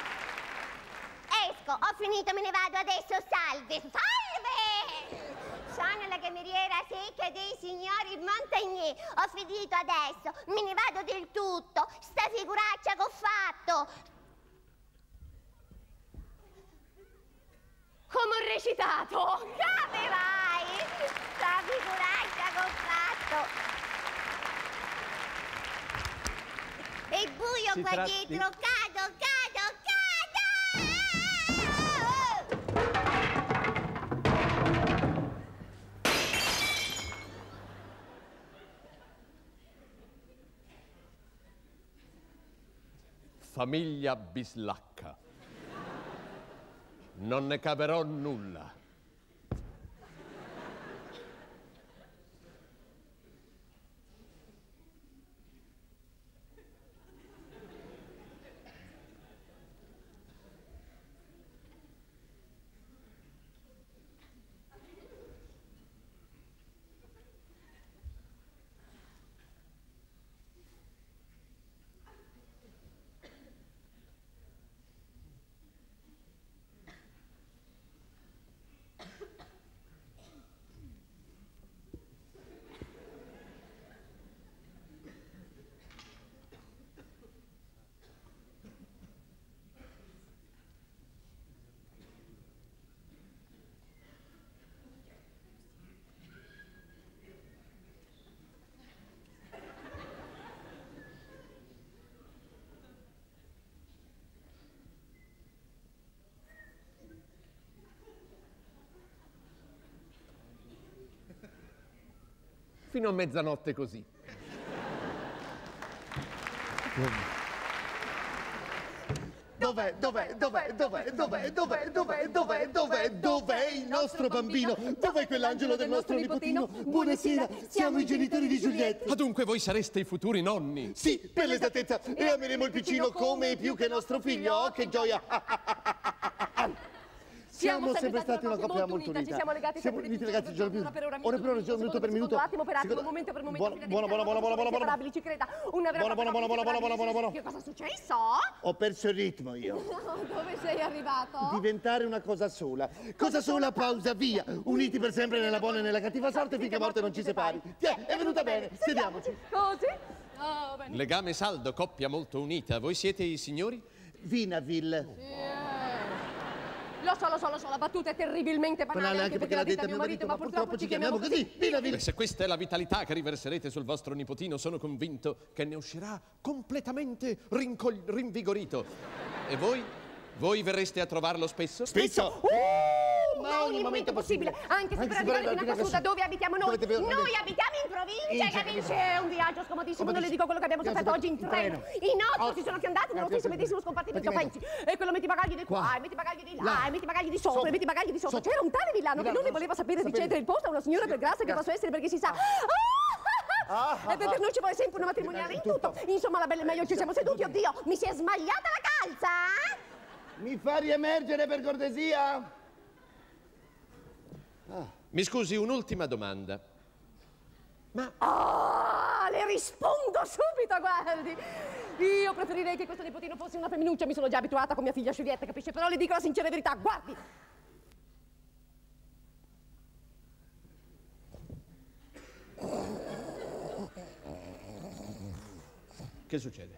S8: Esco, ho finito, me ne vado adesso, salve, Sono la cameriera secca dei signori Montagnier. Ho finito adesso, me ne vado del tutto. Sta figuraccia che ho fatto.
S1: Come ho recitato?
S8: Capirai? Sta figuraccia che ho fatto. È buio qua dietro, cado.
S3: Famiglia Bislacca. Non ne caverò nulla. Fino a mezzanotte così.
S2: Dov'è il nostro bambino? Dov'è quell'angelo del nostro nipotino? Buonasera, siamo i genitori di Giulietta.
S3: Ah, dunque voi sareste i futuri nonni?
S2: Sì, per l'esattezza. E ameremo il piccino come e più che nostro figlio. Oh, che gioia! Siamo sempre stati una coppia molto unita.
S1: Ci siamo legati
S2: sempre
S1: uniti
S2: legati giorno per ora, minuto per minuto.
S1: Attimo per attimo, momento per momento.
S2: Buona.
S1: Ci creda. Una vera
S2: Buona.
S1: Che cosa è successo?
S2: Ho perso il ritmo io.
S1: Dove sei arrivato?
S2: Diventare una cosa sola. Cosa sola, pausa, via. Uniti per sempre nella buona e nella cattiva sorte finché morte non ci separi. Tiè, è venuta bene. Sediamoci.
S1: Così? Oh, bene.
S3: Legame saldo, coppia molto unita. Voi siete i signori?
S2: Vinaville.
S1: Lo so, la battuta è terribilmente banale anche perché l'ha detta mio marito, ma purtroppo ci chiamiamo così.
S3: Vinaville. Se questa è la vitalità che riverserete sul vostro nipotino, sono convinto che ne uscirà completamente rinvigorito. E voi? Voi verreste a trovarlo spesso?
S2: Spesso?
S8: Ma ogni momento possibile. Anche se per arrivare fino a qua su, dove abitiamo noi? Noi abitiamo in provincia, capisci? È un viaggio scomodissimo, non le dico quello che abbiamo sofferto oggi in treno. I nozzi si sono fiondati nello stesso medesimo scompartimento, pensi? E quello metti i bagagli di qua, e metti i bagagli di là, e metti i bagagli di sopra, e metti i bagagli di sotto. C'era un tale villano che non ne voleva sapere di cedere il posto a una signora per grazia che possa essere perché si sa... E per noi ci vuole sempre una matrimoniale in tutto. Insomma, la bella e meglio ci siamo seduti. Oddio, mi si è smagliata la calza!
S2: Mi fa riemergere per cortesia?
S3: Mi scusi, un'ultima domanda. Ma...
S1: le rispondo subito, guardi. Io preferirei che questo nipotino fosse una femminuccia, mi sono già abituata con mia figlia Giulietta, capisce? Però le dico la sincera verità, guardi.
S3: Che succede?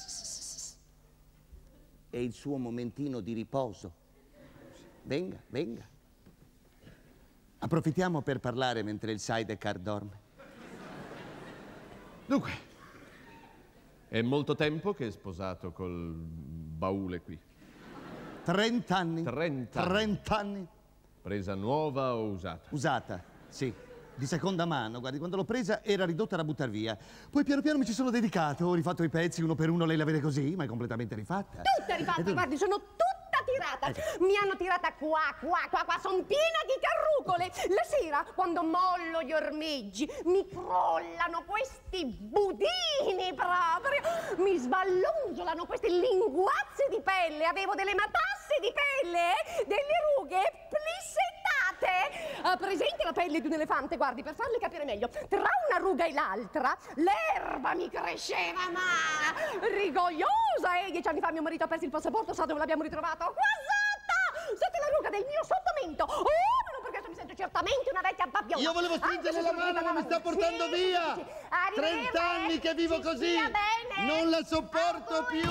S2: È il suo momentino di riposo. Venga. Approfittiamo per parlare mentre il sidecar dorme.
S3: Dunque, è molto tempo che è sposato col baule qui?
S2: 30 anni.
S3: 30
S2: anni.
S3: Presa nuova o usata?
S2: Usata, sì. Di seconda mano, guardi, quando l'ho presa era ridotta da buttar via. Poi piano piano mi ci sono dedicato, ho rifatto i pezzi uno per uno, lei la vede così, ma è completamente rifatta.
S8: Tutta rifatta, guardi, sono tutta tirata. Mi hanno tirata qua, son piena di carrucole. La sera, quando mollo gli ormeggi, mi crollano questi budini proprio. Mi sballongiolano queste linguazze di pelle. Avevo delle matasse di pelle, delle rughe plissettate. Ha presente la pelle di un elefante? Guardi, per farle capire meglio, tra una ruga e l'altra, l'erba mi cresceva, ma rigogliosa. E 10 anni fa mio marito ha perso il passaporto, sa dove l'abbiamo ritrovato? Qua sotto la ruga del mio sottomento. Oh, ma non per questo mi sento certamente una vecchia babbiona.
S2: Io volevo stringerle la mano, ma mi sta portando via. 30 anni che vivo così. Non la sopporto più.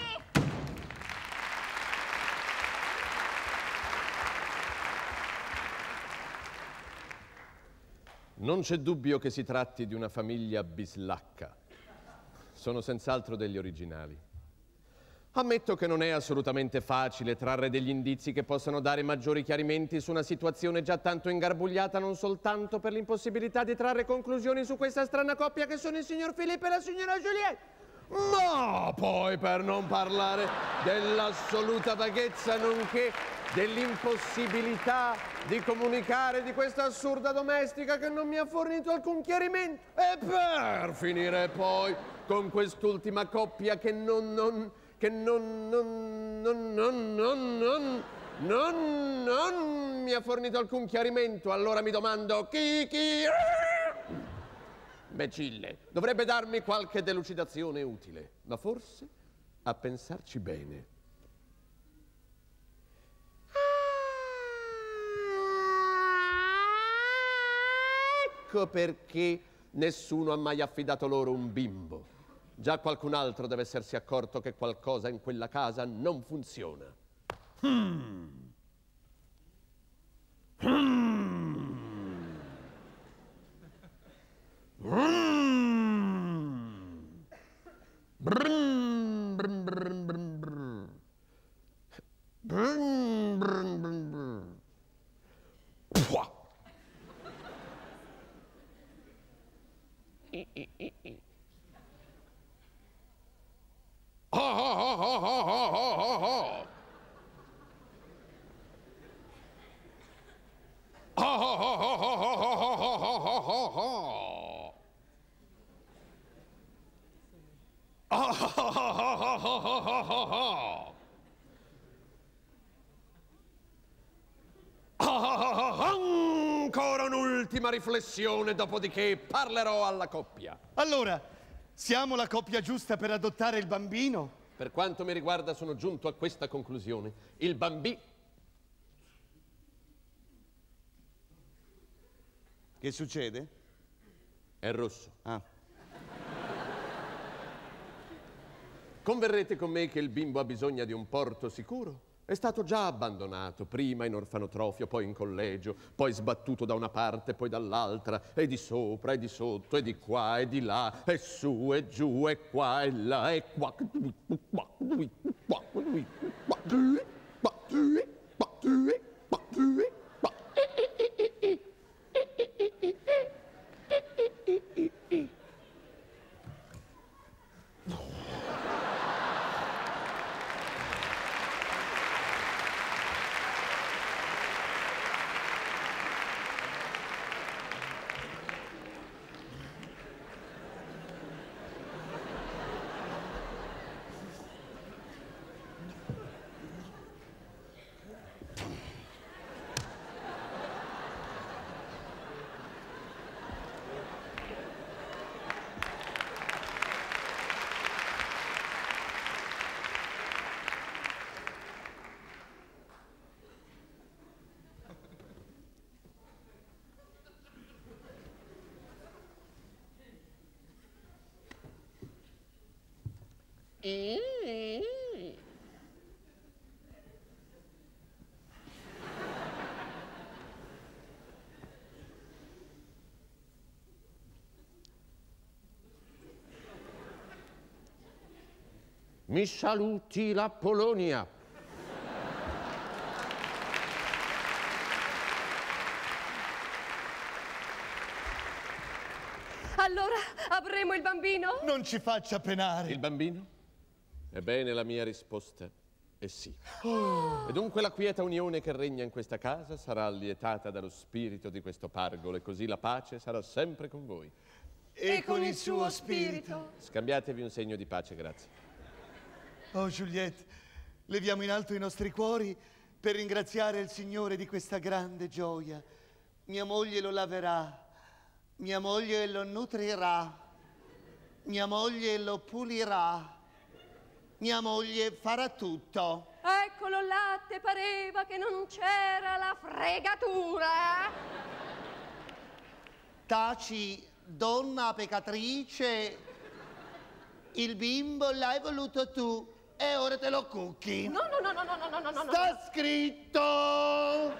S3: Non c'è dubbio che si tratti di una famiglia bislacca. Sono senz'altro degli originali. Ammetto che non è assolutamente facile trarre degli indizi che possano dare maggiori chiarimenti su una situazione già tanto ingarbugliata, non soltanto per l'impossibilità di trarre conclusioni su questa strana coppia che sono il signor Filippo e la signora Juliette, ma poi per non parlare dell'assoluta vaghezza nonché dell'impossibilità di comunicare di questa assurda domestica che non mi ha fornito alcun chiarimento. E per finire poi con quest'ultima coppia che non mi ha fornito alcun chiarimento. Allora mi domando chi? Imbecille, dovrebbe darmi qualche delucidazione utile, ma forse, a pensarci bene, ecco perché nessuno ha mai affidato loro un bimbo. Già qualcun altro deve essersi accorto che qualcosa in quella casa non funziona. Ancora un'ultima riflessione, dopodiché parlerò alla coppia.
S2: Allora, siamo la coppia giusta per adottare il bambino?
S3: Per quanto mi riguarda sono giunto a questa conclusione. Il bambino...
S2: Che succede?
S3: È rosso.
S2: Ah.
S3: Converrete con me che il bimbo ha bisogno di un porto sicuro? È stato già abbandonato, prima in orfanotrofio, poi in collegio, poi sbattuto da una parte, poi dall'altra, e di sopra, e di sotto, e di qua, e di là, e su, e giù, e qua, e là, e qua. Mi saluti la Polonia.
S1: Allora avremo il bambino?
S2: Non ci faccia penare.
S3: Il bambino? Ebbene, la mia risposta è sì. E dunque la quieta unione che regna in questa casa sarà allietata dallo spirito di questo pargolo e così la pace sarà sempre con voi.
S2: E con il suo spirito.
S3: Scambiatevi un segno di pace, grazie.
S2: Oh, Juliette, leviamo in alto i nostri cuori per ringraziare il Signore di questa grande gioia. Mia moglie lo laverà, mia moglie lo nutrirà, mia moglie lo pulirà, mia moglie farà tutto.
S1: Eccolo là, te pareva che non c'era la fregatura?
S10: Taci, donna peccatrice, il bimbo l'hai voluto tu e ora te lo cucchi.
S1: No.
S10: Sta scritto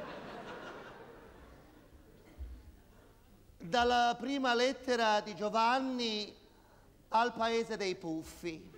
S10: dalla prima lettera di Giovanni al paese dei Puffi.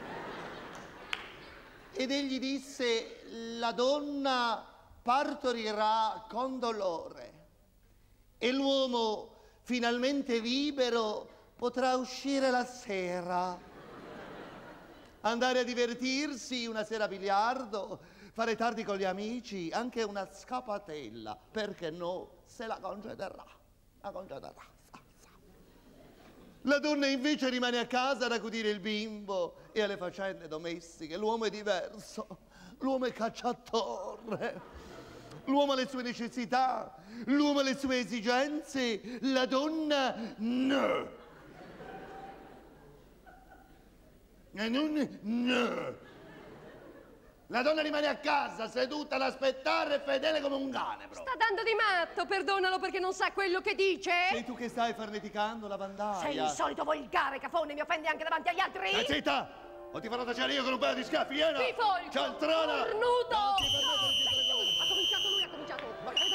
S10: Ed egli disse: la donna partorirà con dolore e l'uomo finalmente libero potrà uscire la sera, andare a divertirsi una sera a biliardo, fare tardi con gli amici, anche una scapatella, perché no, se la concederà, la concederà. La donna invece rimane a casa ad accudire il bimbo e alle faccende domestiche. L'uomo è diverso, l'uomo è cacciatore, l'uomo ha le sue necessità, l'uomo ha le sue esigenze, la donna no. No. La donna rimane a casa, seduta ad aspettare, fedele come un cane, proprio.
S1: Sta dando di matto, perdonalo perché non sa quello che dice.
S10: Sei tu che stai farneticando la vandaia.
S1: Sei il solito volgare cafone, mi offendi anche davanti agli altri.
S10: Stai zitta! O ti farò tacere io con un paio di schiaffi, no?
S1: Bifolco!
S10: Cialtrona!
S1: Cornuto!
S10: Non ti permetto di dire cose.
S1: Ha cominciato lui, ha cominciato.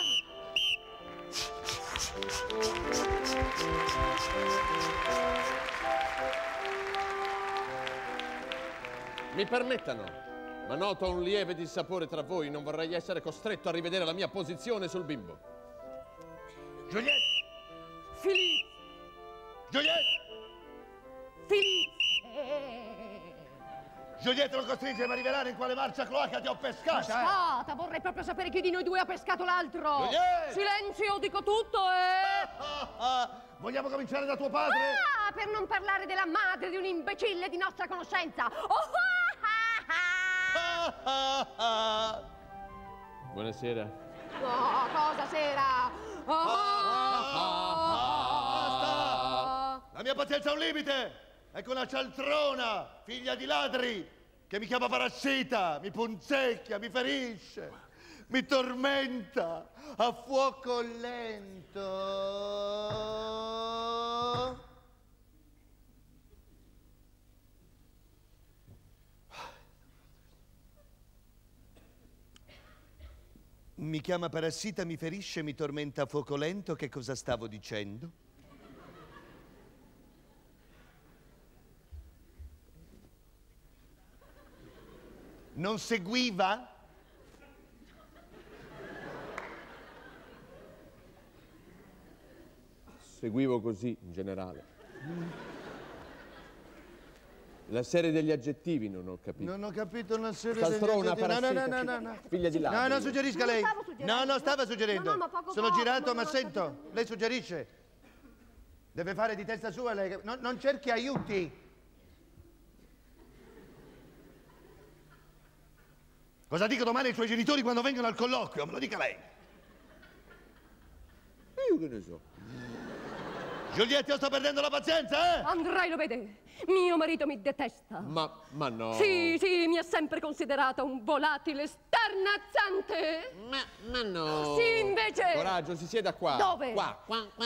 S3: Mi permettano, ma noto un lieve dissapore tra voi. Non vorrei essere costretto a rivedere la mia posizione sul bimbo.
S10: Giulietta!
S1: Filippo!
S10: Giulietta!
S1: Filippo!
S10: Giulietta, non costringermi a rivelare in quale marcia cloaca ti ho pescata.
S1: Pescata! Vorrei proprio sapere chi di noi due ha pescato l'altro.
S10: Giulietta!
S1: Silenzio, dico tutto,
S10: Vogliamo cominciare da tuo padre?
S1: Ah, per non parlare della madre di un imbecille di nostra conoscenza.
S3: Buonasera.
S1: No, cosa sera?
S10: Basta! La mia pazienza ha un limite. Ecco una cialtrona, figlia di ladri, che mi chiama parassita, mi punzecchia, mi ferisce, mi tormenta a fuoco lento. Mi chiama parassita, mi ferisce, mi tormenta a fuoco lento. Che cosa stavo dicendo? Non seguiva?
S3: Seguivo così, in generale. La serie degli aggettivi non ho capito.
S10: Non ho capito una serie
S3: Cialtrona,
S10: degli aggettivi.
S3: parassita,
S10: No.
S3: figlia di ladri.
S10: No, non suggerisca lei.
S1: Non stavo suggerendo.
S10: No, non stava suggerendo.
S1: No, ma poco
S10: Sono
S1: poco,
S10: girato,
S1: ma
S10: ma
S1: non ho
S10: sento.
S1: capito.
S10: Lei suggerisce. Deve fare di testa sua lei. Non cerchi aiuti. Cosa dico domani ai suoi genitori quando vengono al colloquio? Me lo dica lei.
S3: Io che ne so.
S10: Giulietta, io sto perdendo la pazienza,
S1: Andrej lo vede. Mio marito mi detesta.
S3: Ma no.
S1: Sì, mi ha sempre considerata un volatile starnazzante.
S3: Ma no.
S1: Sì, invece.
S3: Coraggio, si sieda qua.
S1: Dove?
S3: Qua.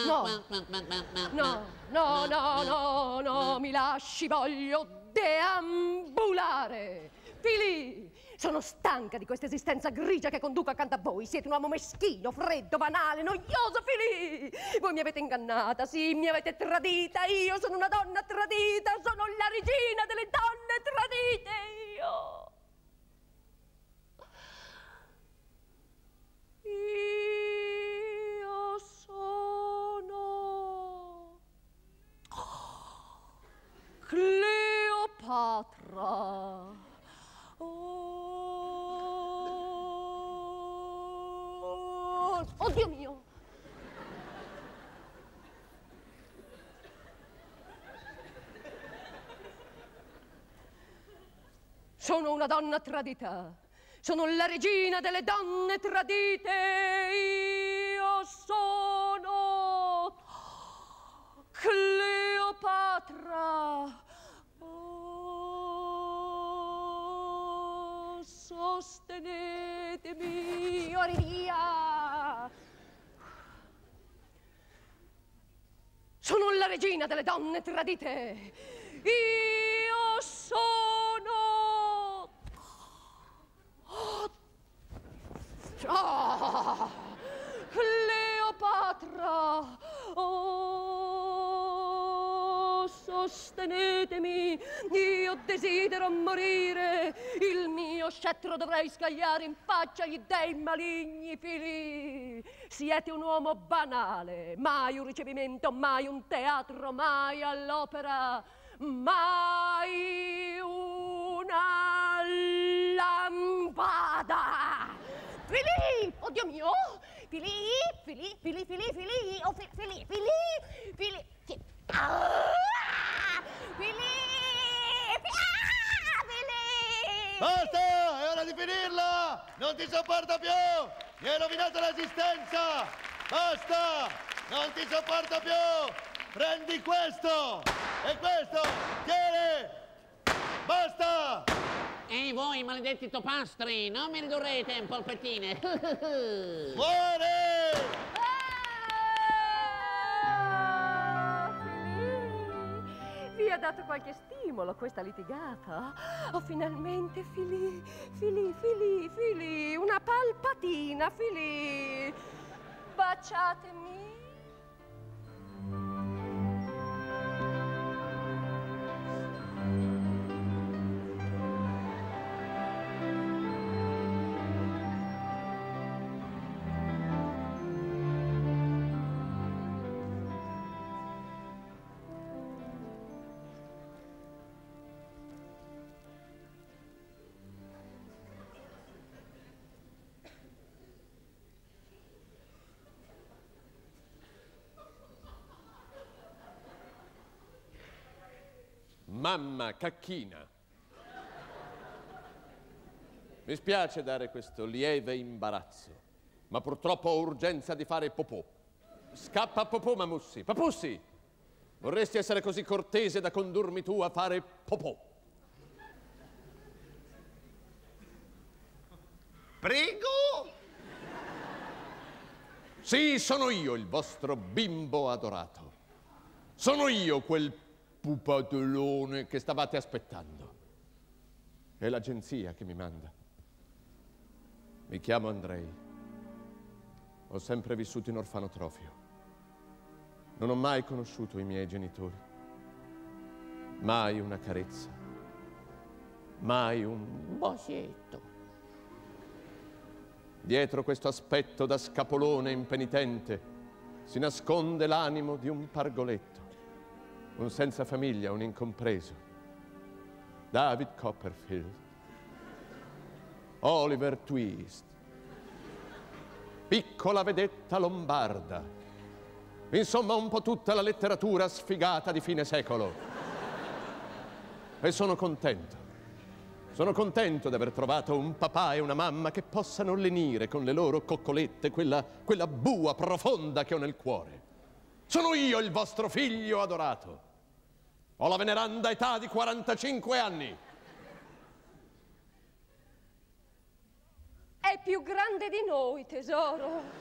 S1: No, mi lasci, voglio deambulare. Fili, sono stanca di questa esistenza grigia che conduco accanto a voi. Siete un uomo meschino, freddo, banale, noioso, Fili. Voi mi avete ingannata, sì, mi avete tradita. Io sono una donna tradita, sono la regina delle donne tradite, io. Io sono Cleopatra. Oddio mio! Sono una donna tradita. Sono la regina delle donne tradite. Io sono Cleopatra. Sostenetemi, ora via. Sono la regina delle donne tradite. Io sono... Cleopatra. Oh, sostenetemi, io desidero morire. Il mio scettro dovrei scagliare in faccia agli dei maligni fili. Siete un uomo banale, mai un ricevimento, mai un teatro, mai all'opera, mai una lampada. Fili! Oddio mio! Fili! Fili! Fili! Fili! Fili! Oh, Fili! Fili! Fili! Ah! Fili! Fili!
S2: Basta! È ora di finirla! Non ti sopporto più! Mi hai rovinato l'esistenza! Basta! Non ti sopporto più! Prendi questo! E questo! Tieni! Basta!
S11: Ehi voi maledetti topastri, non mi ridurrete in polpettine.
S2: Muore!
S1: Vi ha dato qualche stimolo questa litigata? Oh, finalmente, Fili, Fili, Fili, Fili, una palpatina, Fili. Baciatemi.
S3: Mamma cacchina. Mi spiace dare questo lieve imbarazzo, ma purtroppo ho urgenza di fare popò. Scappa a popò, Mamussi. Papussi, vorresti essere così cortese da condurmi tu a fare popò?
S10: Prego?
S3: Sì, sono io il vostro bimbo adorato. Sono io quel pupatellone che stavate aspettando. È l'agenzia che mi manda. Mi chiamo Andrei. Ho sempre vissuto in orfanotrofio. Non ho mai conosciuto i miei genitori. Mai una carezza. Mai un bacietto. Dietro questo aspetto da scapolone impenitente si nasconde l'animo di un pargoletto. Un senza famiglia, un incompreso. David Copperfield. Oliver Twist. Piccola vedetta lombarda. Insomma, un po' tutta la letteratura sfigata di fine secolo. E sono contento. Sono contento di aver trovato un papà e una mamma che possano lenire con le loro coccolette quella bua profonda che ho nel cuore. Sono io il vostro figlio adorato. Ho la veneranda età di 45 anni.
S1: È più grande di noi, tesoro.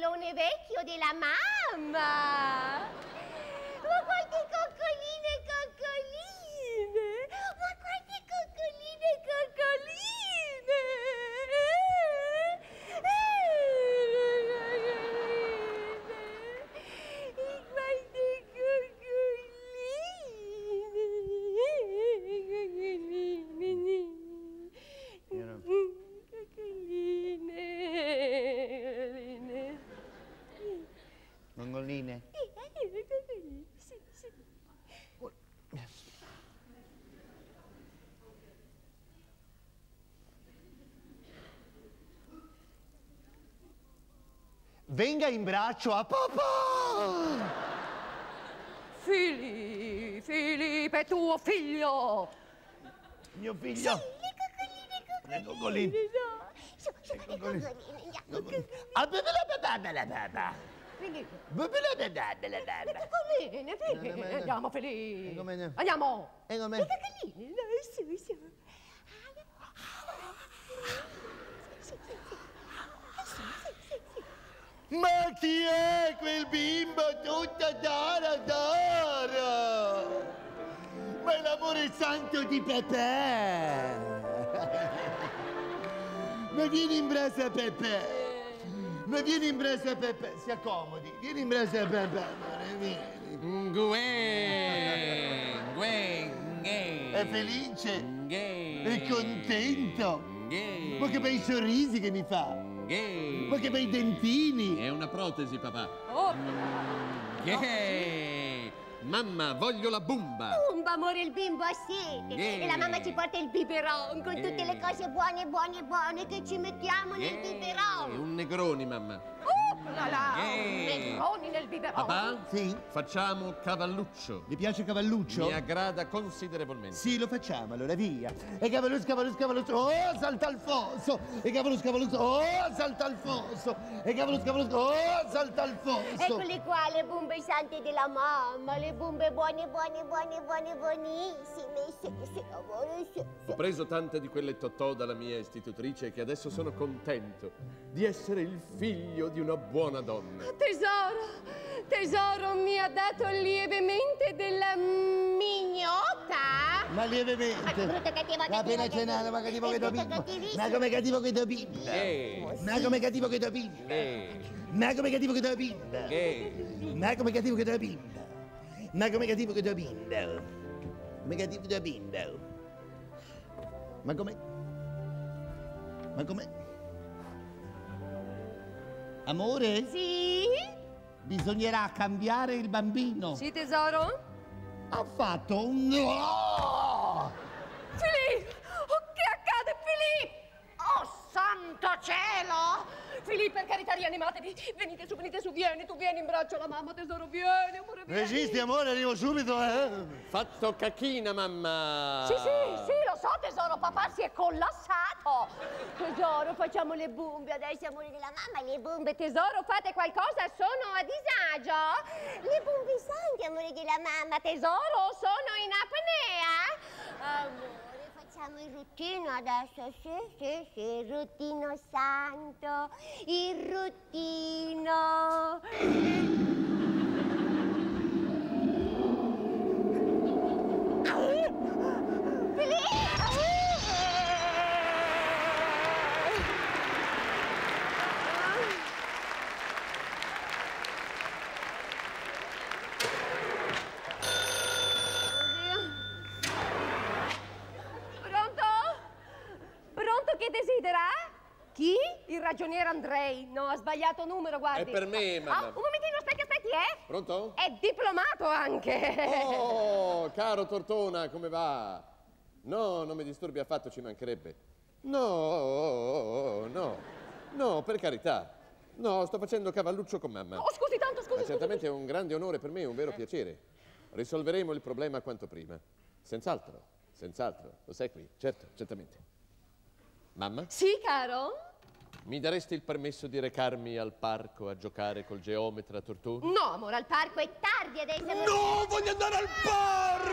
S8: pantalone vecchio della mamma. Ma quante coccoline e coccoline! Ma quante coccoline e coccoline!
S10: Mongoline.
S8: Sì, sì.
S10: Venga in braccio a papà!
S1: Filippo è tuo figlio!
S10: Mio figlio!
S8: Sì,
S10: le coccoline!
S8: No. Su, le coccoline, andiamo. Filippo. Le coccoline, Filippo. Andiamo, Filippo. Andiamo. Le coccoline, su.
S2: Ma chi è quel bimbo tutto d'oro? Ma è l'amore santo di Pepe! Ma vieni in braccio a Pepe! Ma vieni in braccio a Pepe! Si accomodi, vieni in braccio a Pepe, amore, vieni! È felice? È contento? Ma che bei sorrisi che mi fa! Ma che bei dentini!
S3: È una protesi, papà.
S1: Oh.
S3: Mamma, voglio la bumba!
S8: Bumba, amore, il bimbo ha sete. E la mamma ci porta il biberon con tutte le cose buone che ci mettiamo nel biberon.
S3: Un negroni, mamma.
S1: Negroni nel biberon.
S3: Papà?
S10: Sì?
S3: Facciamo cavalluccio.
S10: Vi piace cavalluccio?
S3: Mi aggrada considerevolmente.
S10: Sì, lo facciamo, allora via. E cavalluccio, oh, salta al fosso! E cavalluccio, oh, salta al fosso! E cavalluccio, oh, salta al fosso!
S8: Eccole qua, le bombe sante della mamma, le bombe buonissime. Sì, amore, sì.
S3: Ho preso tante di quelle totò dalla mia istitutrice che adesso sono contento di essere il figlio di una buona donna.
S1: Tesoro mi ha dato lievemente della mignota.
S10: Ma lievemente.
S8: Brutta cattiva,
S10: Ma appena cenato, ma cattivo che do bimbo. Ma come cattivo che do bimbo. Ma come cattivo che do bimbo. Ma come cattivo che do bimbo. Ma come cattivo che do bimbo. Ma come cattivo che do bimbo. Ma cattivo da bimbo. Ma come? Amore?
S1: Sì?
S10: Bisognerà cambiare il bambino.
S1: Sì, tesoro?
S10: Ha fatto un no!
S1: Filippo! Oh, che accade, Filippo? Oh, santo cielo! Filippo, per carità, rianimatevi. Venite su, vieni, tu vieni in braccio alla mamma, tesoro, vieni, amore, vieni.
S10: Resisti, amore, arrivo subito,
S3: Fatto cacchina, mamma!
S1: Sì, lo so, tesoro, papà si è collassato.
S8: Tesoro, facciamo le bombe adesso, amore della mamma, le bombe.
S1: Tesoro, fate qualcosa, sono a disagio.
S8: Le bombe santi, amore della mamma.
S1: Tesoro, sono in apnea.
S8: Amore, facciamo il ruttino adesso, sì, il ruttino santo, il ruttino.
S1: Chi desidera? Chi? Il ragioniere Andrei. No, ha sbagliato numero, guardi.
S3: È per me, mamma.
S1: Un momentino, aspetti,
S3: Pronto?
S1: È diplomato anche.
S3: Oh, caro Tortona, come va? No, non mi disturbi affatto, ci mancherebbe. No, per carità. No, sto facendo cavalluccio con mamma.
S1: Oh, scusi tanto,
S3: Ma certamente è un grande onore per me, un vero piacere. Risolveremo il problema quanto prima. Senz'altro, lo sai qui, certo, certamente. Mamma?
S1: Sì, caro?
S3: Mi daresti il permesso di recarmi al parco a giocare col geometra Tortoni?
S8: No, amore, al parco è tardi adesso.
S3: No, voglio andare al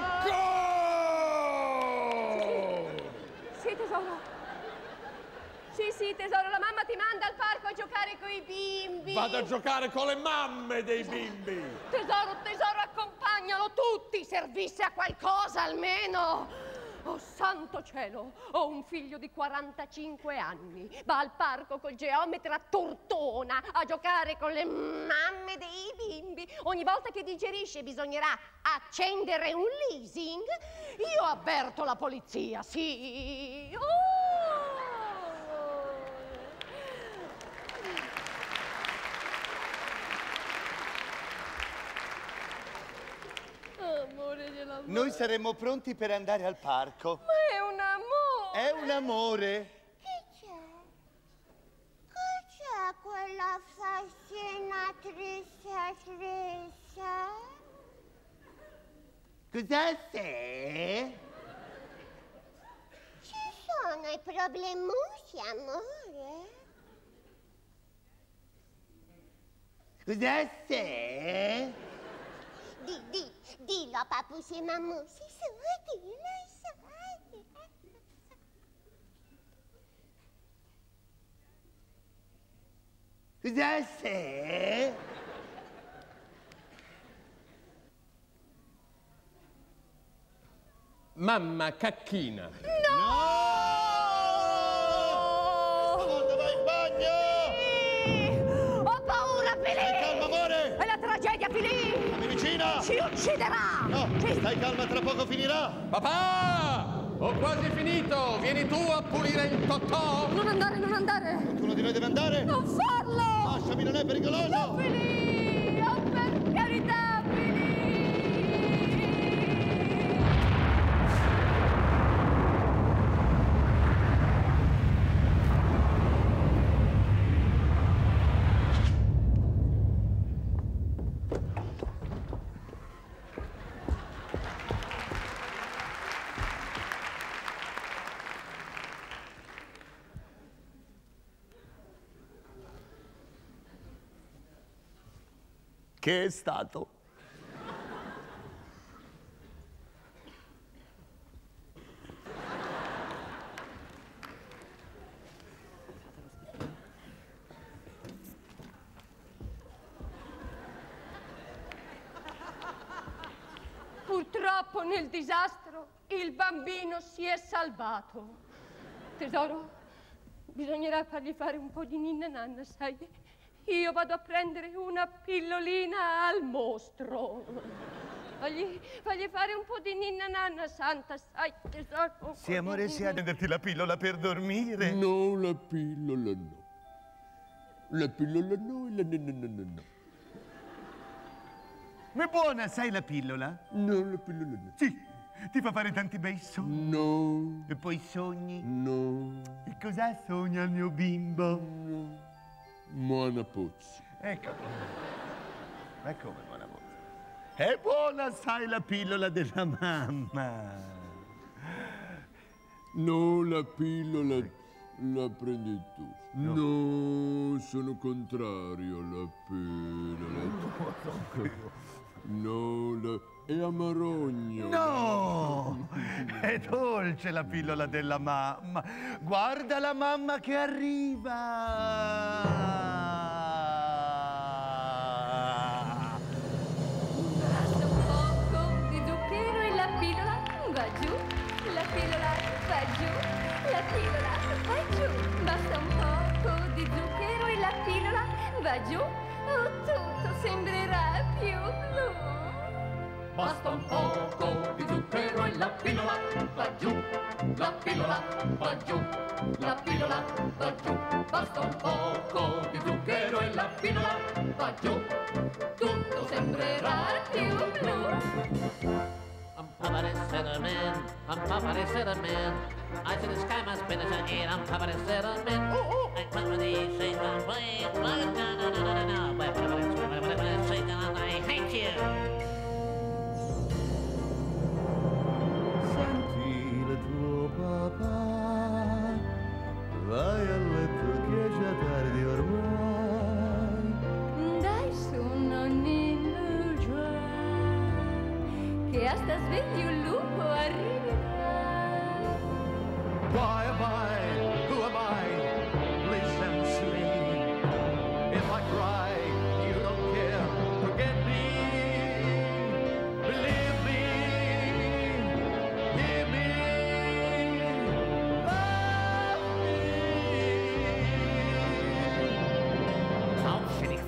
S3: parco!
S1: Sì, tesoro. Sì, tesoro, la mamma ti manda al parco a giocare coi bimbi.
S3: Vado a giocare con le mamme dei bimbi.
S1: Tesoro, accompagnalo tutti, servisse a qualcosa almeno. Oh, santo cielo, ho un figlio di 45 anni. Va al parco col geometra Tortona a giocare con le mamme dei bimbi. Ogni volta che digerisce bisognerà accendere un leasing. Io avverto la polizia, sì. Amore dell'amore.
S10: Noi saremmo pronti per andare al parco.
S1: Ma è un amore!
S10: È un amore.
S8: Che c'è? Che c'è quella fascinatrice trissa?
S10: Cos'è sei?
S8: Ci sono i problemusi, amore?
S10: Cos'è sei?
S8: Dillo a papusi e mammusi, su, dillo, su.
S10: Cos'è sei?
S3: Mamma cacchina.
S1: No!
S2: Stavolta vai in bagno!
S1: Ho paura, Filì!
S2: Calma, amore!
S1: È la tragedia, Filì!
S2: Fammi vicina!
S1: Ci ucciderà!
S2: No, stai calma, tra poco finirà!
S3: Papà! Ho quasi finito! Vieni tu a pulire il totò!
S1: Non andare!
S2: Qualcuno di noi deve andare?
S1: Non farlo!
S2: Lasciami, non è pericoloso!
S1: No, Filì! Oh, per carità, Filì!
S10: Che è stato?
S1: Purtroppo nel disastro il bambino si è salvato. Tesoro, bisognerà fargli fare un po' di ninna nanna, sai? Io vado a prendere una pillolina al mostro. Fagli fare un po' di ninna nanna, santa, sai, tesoro.
S10: Sì, amore, sì, a prenderti la pillola per dormire.
S3: No, la pillola no. La pillola no e la no.
S10: Ma è buona, sai la pillola?
S3: No, la pillola no.
S10: Sì, ti fa fare tanti bei sogni.
S3: No.
S10: E poi sogni?
S3: No.
S10: E cosa sogna il mio bimbo?
S3: No. Buona pozza.
S10: Ecco. Ma come buona pozza? È buona, sai, la pillola della mamma.
S3: No, la pillola la prendi tu. No, sono contrario alla pillola. No, è amarogno.
S10: No! È dolce la pillola della mamma. Guarda la mamma che arriva!
S1: Basta un poco di zucchero e la pillola va giù. La pillola va giù. La pillola va giù. Basta un poco di zucchero e la pillola va giù. Oh, tutto sembrerà più blu.
S12: Basta un poco di zucchero e la pillola va giù, la pillola va giù, la pillola va giù. Basta un poco di zucchero e la pillola va giù, tutto sembrerà più blu. I'm Papa Cinnamon, I'm Papa Cinnamon. I see the sky must finish at 8, I'm Papa Cinnamon. I'm Papa Cinnamon, I hate you.
S2: Papà, vai a letto che è già tardi ormai.
S1: Dai su, nonnino già, che a sta sveglio un lupo arriverà.
S2: Why am I? Who am I?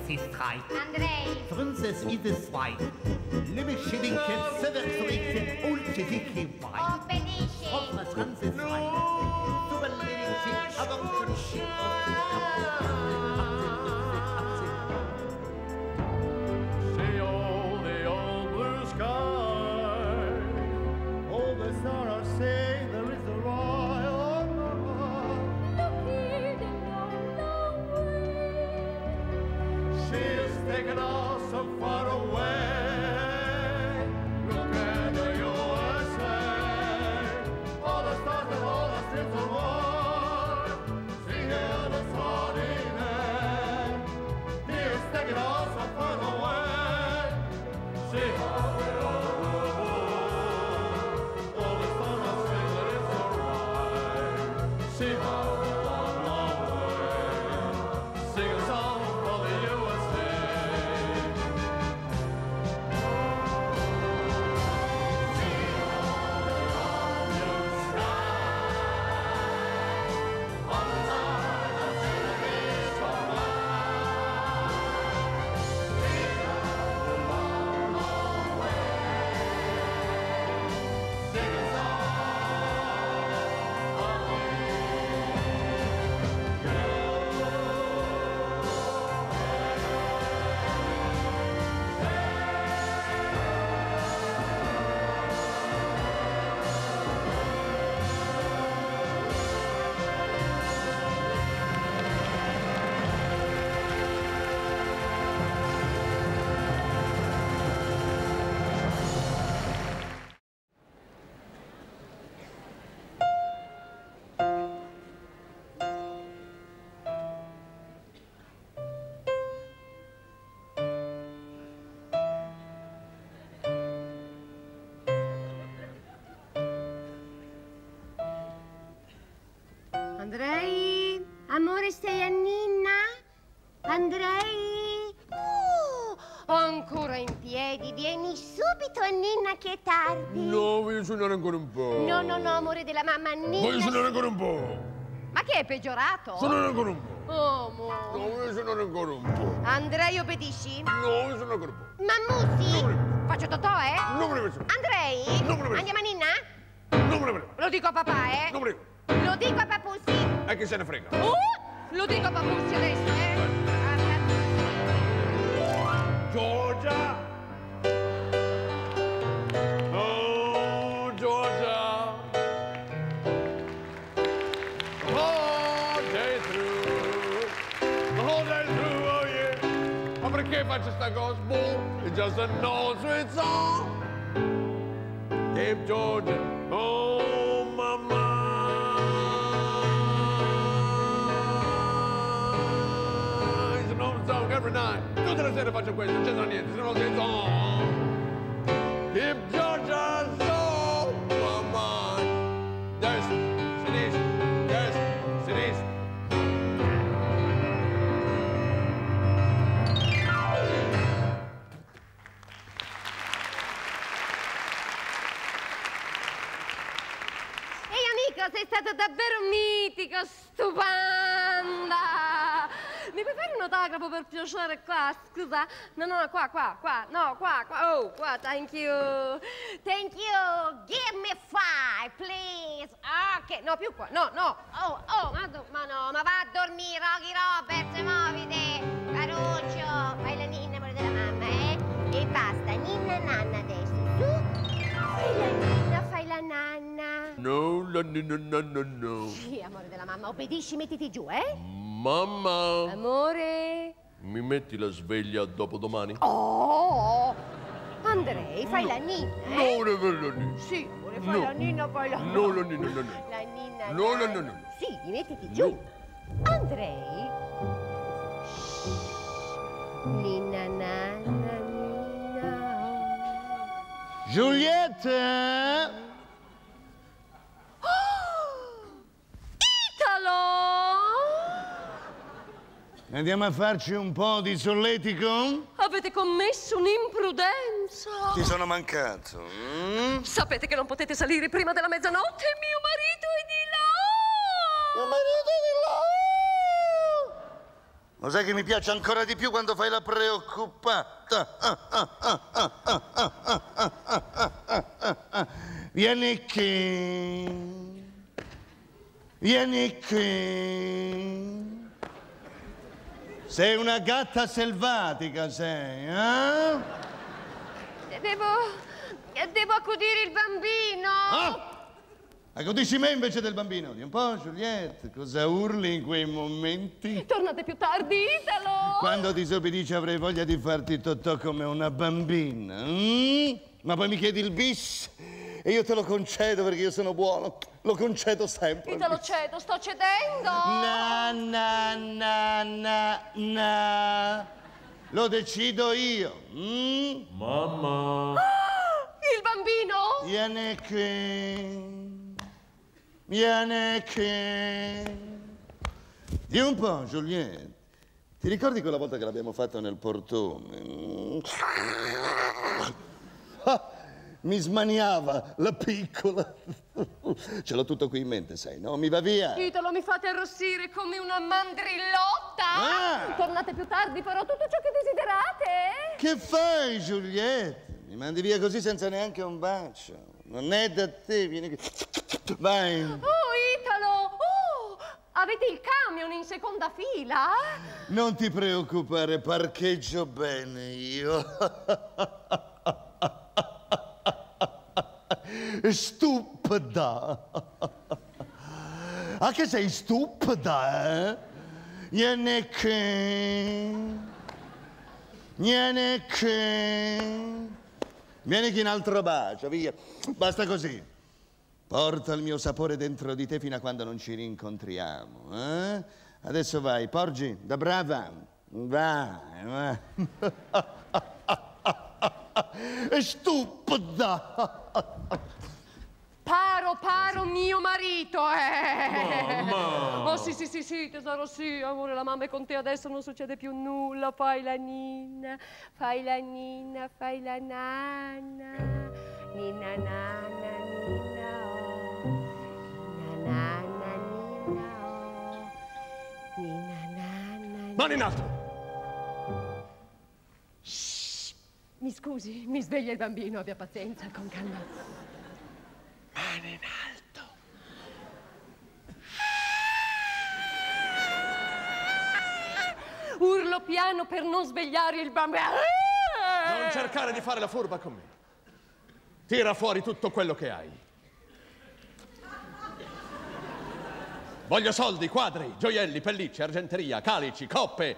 S13: sie Streit.
S8: Andrei.
S13: Prinzess Ides White. Liebe Schidinke, Severfrikse, Ulcetiki White.
S8: Obbedisci.
S13: Opera Transis White. Superlenici, Adoption.
S2: See all the old blue sky. All the stars are saying there is a royal mama. She is taken us so far away. Look at the USA. All the stars and all the streets of war. See here the sun in air. He is taking us so far away. See how we all the stars are saying that it's alright. See how we run away. Sing a song for the USA.
S8: Andrei? Amore, sei a Ninna? Andrei? Ancora in piedi, vieni subito a Ninna che è tardi.
S3: No, voglio suonare ancora un po'.
S8: No, no, no, amore della mamma, Ninna.
S3: Voglio suonare ancora un po'.
S8: Ma che è peggiorato?
S3: Suonare ancora un po'.
S8: Oh, amore.
S3: No, voglio suonare ancora un po'.
S8: Andrei, obbedisci?
S3: No, voglio suonare ancora un po'.
S8: Mammusi? Faccio Totò, eh?
S3: Non me ne penso.
S8: Andrei?
S3: Non me ne penso.
S8: Andiamo a Ninna?
S3: Non me ne prego.
S8: Lo dico a papà, eh?
S3: Non prego.
S8: Lo dico a Papussi?
S3: E chi se ne frega?
S8: Lo dico a Papussi adesso, eh?
S3: Georgia! Oh, Georgia! The whole day through. The whole day through, oh yeah. Ma perché faccio sta cosa? Boh, it's just a no sweet song. Dear Georgia, oh mama. It's an old song every night. Tutte le sere faccio questo, non c'entra niente, se non sento. If Georgia's so mama. Destra, sinistra, destra, sinistra.
S1: Ehi amico, sei stato davvero mitico, stupenda! Mi puoi fare un autografo per piacere qua, scusa? No, no, qua, no, qua, oh, qua, thank you.
S8: Thank you. Give me 5, please. Ok, no, più qua, no. Oh, ma no, ma va a dormire, Rocky Roberts, muoviti. Caruccio, fai la ninna, amore della mamma, eh? E basta, ninna nanna adesso, su. Fai la ninna, fai la nanna.
S3: No, no.
S8: Sì, amore della mamma, obbedisci, mettiti giù, eh?
S3: Mamma,
S1: Amore?
S3: mi metti la sveglia dopodomani?
S8: Oh! Andrei, fai la ninna, eh?
S3: No, la ninna.
S8: Sì, amore, fai la ninna, fai la...
S3: No, la ninna, no.
S8: La ninna,
S3: No,
S8: nanna.
S3: no.
S8: Sì, mettiti giù. Andrei. Shh. Ninna, nanna, ninna.
S10: Giulietta!
S1: Italo!
S10: Andiamo a farci un po' di solletico?
S1: Avete commesso un'imprudenza.
S4: Ti sono mancato.
S1: Sapete che non potete salire prima della mezzanotte? Mio marito è di là!
S10: Mio marito è di là!
S2: Lo sai che mi piace ancora di più quando fai la preoccupata. Vieni qui. Vieni qui. Sei una gatta selvatica, sei, eh?
S1: Devo accudire il bambino.
S2: Ah! Accudisci me invece del bambino. Di un po', Juliette, cosa urli in quei momenti?
S1: Tornate più tardi, Italo.
S2: Quando disobbedisci avrei voglia di farti totò come una bambina. Ma poi mi chiedi il bis e io te lo concedo perché io sono buono. Lo concedo sempre.
S1: Te lo cedo, sto cedendo.
S2: Na. Lo decido io.
S12: Mamma.
S1: Il bambino?
S2: Vieni qui. Vieni qui. Di un po', Juliette. Ti ricordi quella volta che l'abbiamo fatto nel portone? Mi smaniava la piccola. Ce l'ho tutto qui in mente, sai, no? Mi va via.
S1: Italo, mi fate arrossire come una mandrillotta. Tornate più tardi, farò tutto ciò che desiderate.
S2: Che fai, Juliette? Mi mandi via così senza neanche un bacio. Non è da te, vieni qui. Vai.
S1: Oh, Italo! Oh, avete il camion in seconda fila?
S2: Non ti preoccupare, parcheggio bene io. Stupida. Ah, che sei stupida, eh? Vieni qui. Vieni qui. Vieni qui un altro bacio, via. Basta così. Porta il mio sapore dentro di te fino a quando non ci rincontriamo, eh? Adesso vai, porgi, da brava. Vai. È stupida.
S1: Paro, mio marito,
S12: Mamma.
S1: Oh, sì, tesoro, sì, amore, la mamma è con te, adesso non succede più nulla, fai la ninna, fai la nanna. Ninna, nanna, ninna, oh. Ninna, nanna, ninna, oh. Ninna, nanna.
S12: Mani in alto!
S1: Mi scusi, mi sveglia il bambino, abbia pazienza, con calma.
S12: Mani in alto!
S1: Urlo piano per non svegliare il bambino.
S3: Non cercare di fare la furba con me. Tira fuori tutto quello che hai. Voglio soldi, quadri, gioielli, pellicce, argenteria, calici, coppe,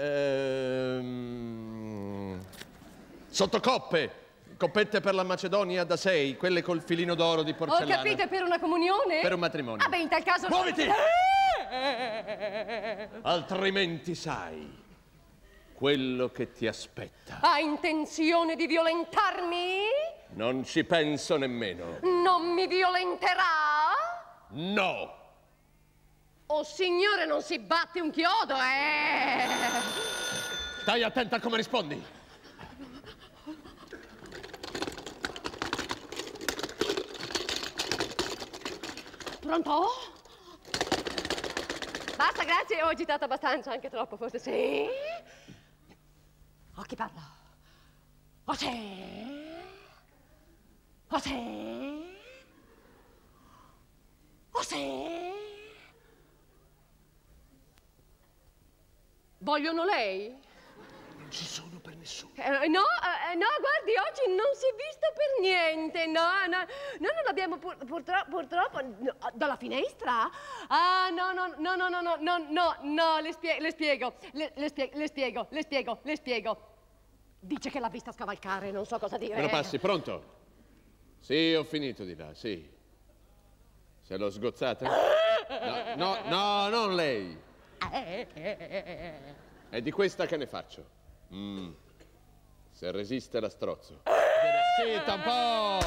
S3: sottocoppe, coppette per la Macedonia da 6, quelle col filino d'oro di porcellana.
S1: Ho capito, per una comunione?
S3: Per un matrimonio.
S1: Ah, beh, in tal caso...
S3: Muoviti! Altrimenti sai quello che ti aspetta.
S1: Ha intenzione di violentarmi?
S3: Non ci penso nemmeno.
S1: Non mi violenterà?
S3: No!
S1: Oh, signore, non si batte un chiodo,
S3: Stai attenta a come rispondi.
S1: Pronto? Basta, grazie, ho agitato abbastanza, anche troppo, forse sì. Oh, chi parla? Oh, sì? Oh, sì? Oh, sì? Vogliono lei?
S12: Non ci sono per nessuno.
S1: No, guardi, oggi non si è visto per niente, no, non l'abbiamo purtroppo, no, dalla finestra? Ah, no, le spiego. Dice che l'ha vista scavalcare, non so cosa dire.
S3: Me lo passi, pronto? Sì, ho finito di là, sì. Se l'ho sgozzata? No, non lei. È di questa che ne faccio. Se resiste la strozzo. Zitta un po'!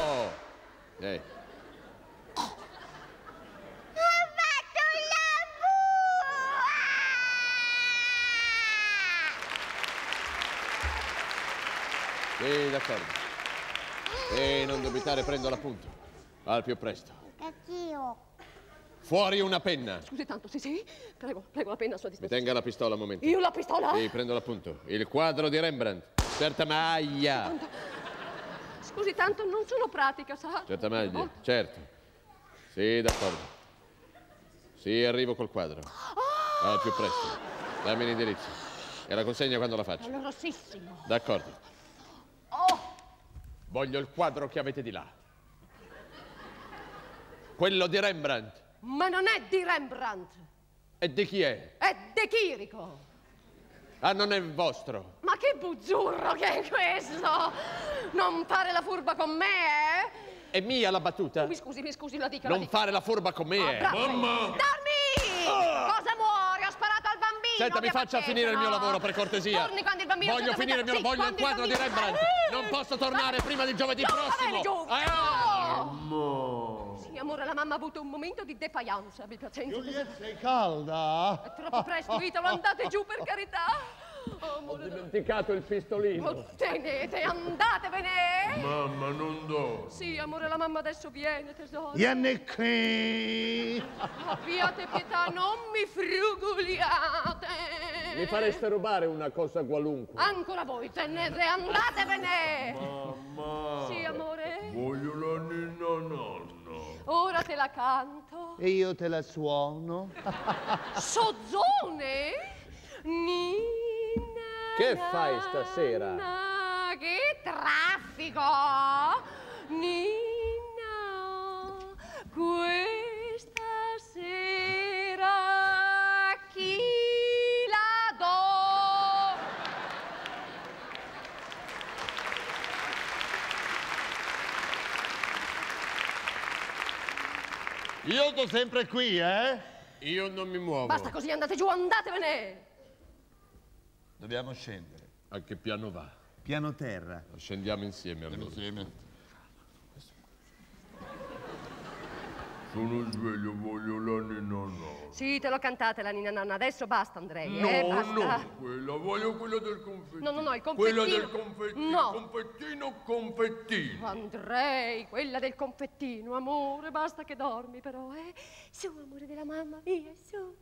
S3: Sì, d'accordo. E non dubitare, prendo l'appunto. Al più presto.
S8: Anch'io.
S3: Fuori una penna.
S1: Scusi tanto, sì. Prego, la penna a sua
S3: Mi
S1: disposizione.
S3: tenga la pistola un momento.
S1: Io la pistola?
S3: Sì, prendo l'appunto. Il quadro di Rembrandt. Certa maglia.
S1: Scusi tanto, non sono pratica, sa?
S3: Certa maglia, certo. Sì, d'accordo. Sì, arrivo col quadro. Al più presto. Dammi l'indirizzo. E la consegna quando la faccio.
S1: Rossissimo.
S3: D'accordo.
S1: Oh!
S3: Voglio il quadro che avete di là. Quello di Rembrandt.
S1: Ma non è di Rembrandt.
S3: E di chi è?
S1: È di Chirico.
S3: Ah, non è vostro.
S1: Ma che buzzurro che è questo? Non fare la furba con me, eh?
S3: È mia la battuta?
S1: Mi scusi, la dica.
S3: Non fare la furba con me,
S1: Mamma! Darmi! Cosa muore? Ho sparato al bambino!
S3: Senta, mi faccia finire il mio lavoro, per cortesia.
S1: Torni quando il bambino...
S3: Voglio finire il mio lavoro, voglio il quadro di Rembrandt. Non posso tornare prima di giovedì prossimo.
S1: Sì, amore, la mamma ha avuto un momento di defiance, abbi pazienza.
S10: Juliette, sei calda?
S1: È troppo presto, Italo, andate giù per carità.
S3: Ho dimenticato il pistolino.
S1: Tenete, andatevene!
S3: Mamma, non do.
S1: Sì, amore, la mamma adesso viene, tesoro.
S10: Vieni qui!
S1: Abbiate pietà, non mi fruguliate!
S3: Mi fareste rubare una cosa qualunque.
S1: Ancora voi, tenete, andatevene!
S3: Mamma!
S1: Sì, amore?
S3: Voglio la ninna nonna.
S1: Ora te la canto.
S10: E io te la suono.
S1: Sozzone? Nina.
S3: Che fai stasera?
S1: Che traffico! Nina, questa sera chi la do?
S10: Io sto sempre qui, eh?
S3: Io non mi muovo.
S1: Basta così, andate giù, andatevene!
S10: Dobbiamo scendere.
S3: A che piano va?
S10: Piano terra.
S3: Scendiamo insieme allora.
S10: Insieme.
S3: Sono sveglio, voglio la ninna nonna.
S1: Sì, te l'ho cantata la ninna nonna, adesso basta Andrei,
S3: No,
S1: basta.
S3: no, quella, voglio quella del confettino.
S1: No, il confettino.
S3: Quella del confettino.
S1: No.
S3: Confettino.
S1: Andrei, quella del confettino, amore, basta che dormi però, eh. Su, amore della mamma mia, su.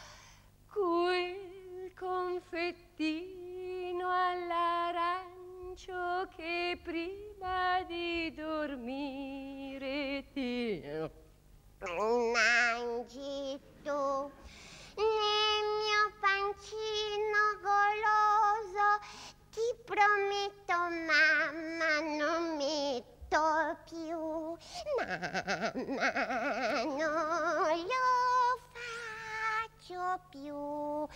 S1: Quel confettino all'arancio che prima di dormire ti
S8: mangi tu nel mio pancino goloso, ti prometto mamma non metto più, mamma non lo faccio più,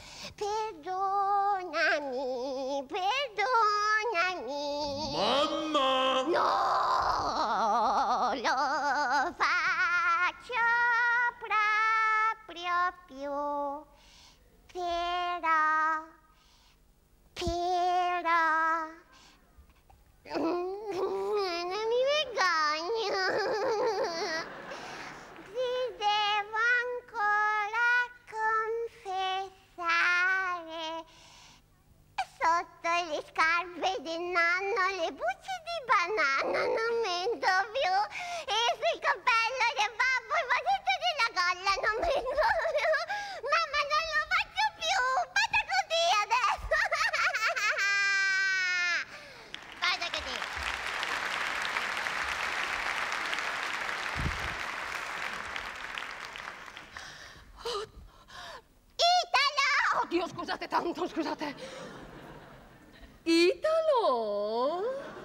S8: perdonami, perdonami.
S10: Mamma!
S8: No, lo faccio proprio più, però non mi vergogno. Ti devo ancora confessare, sotto le scarpe del nonno le bucce di banana non mento più, e sul cappello del babbo il vasetto della colla non mento più. Mamma, non lo faccio più, vada così adesso. Vada così. Italo!
S1: Oddio, scusate tanto, scusate. Italo?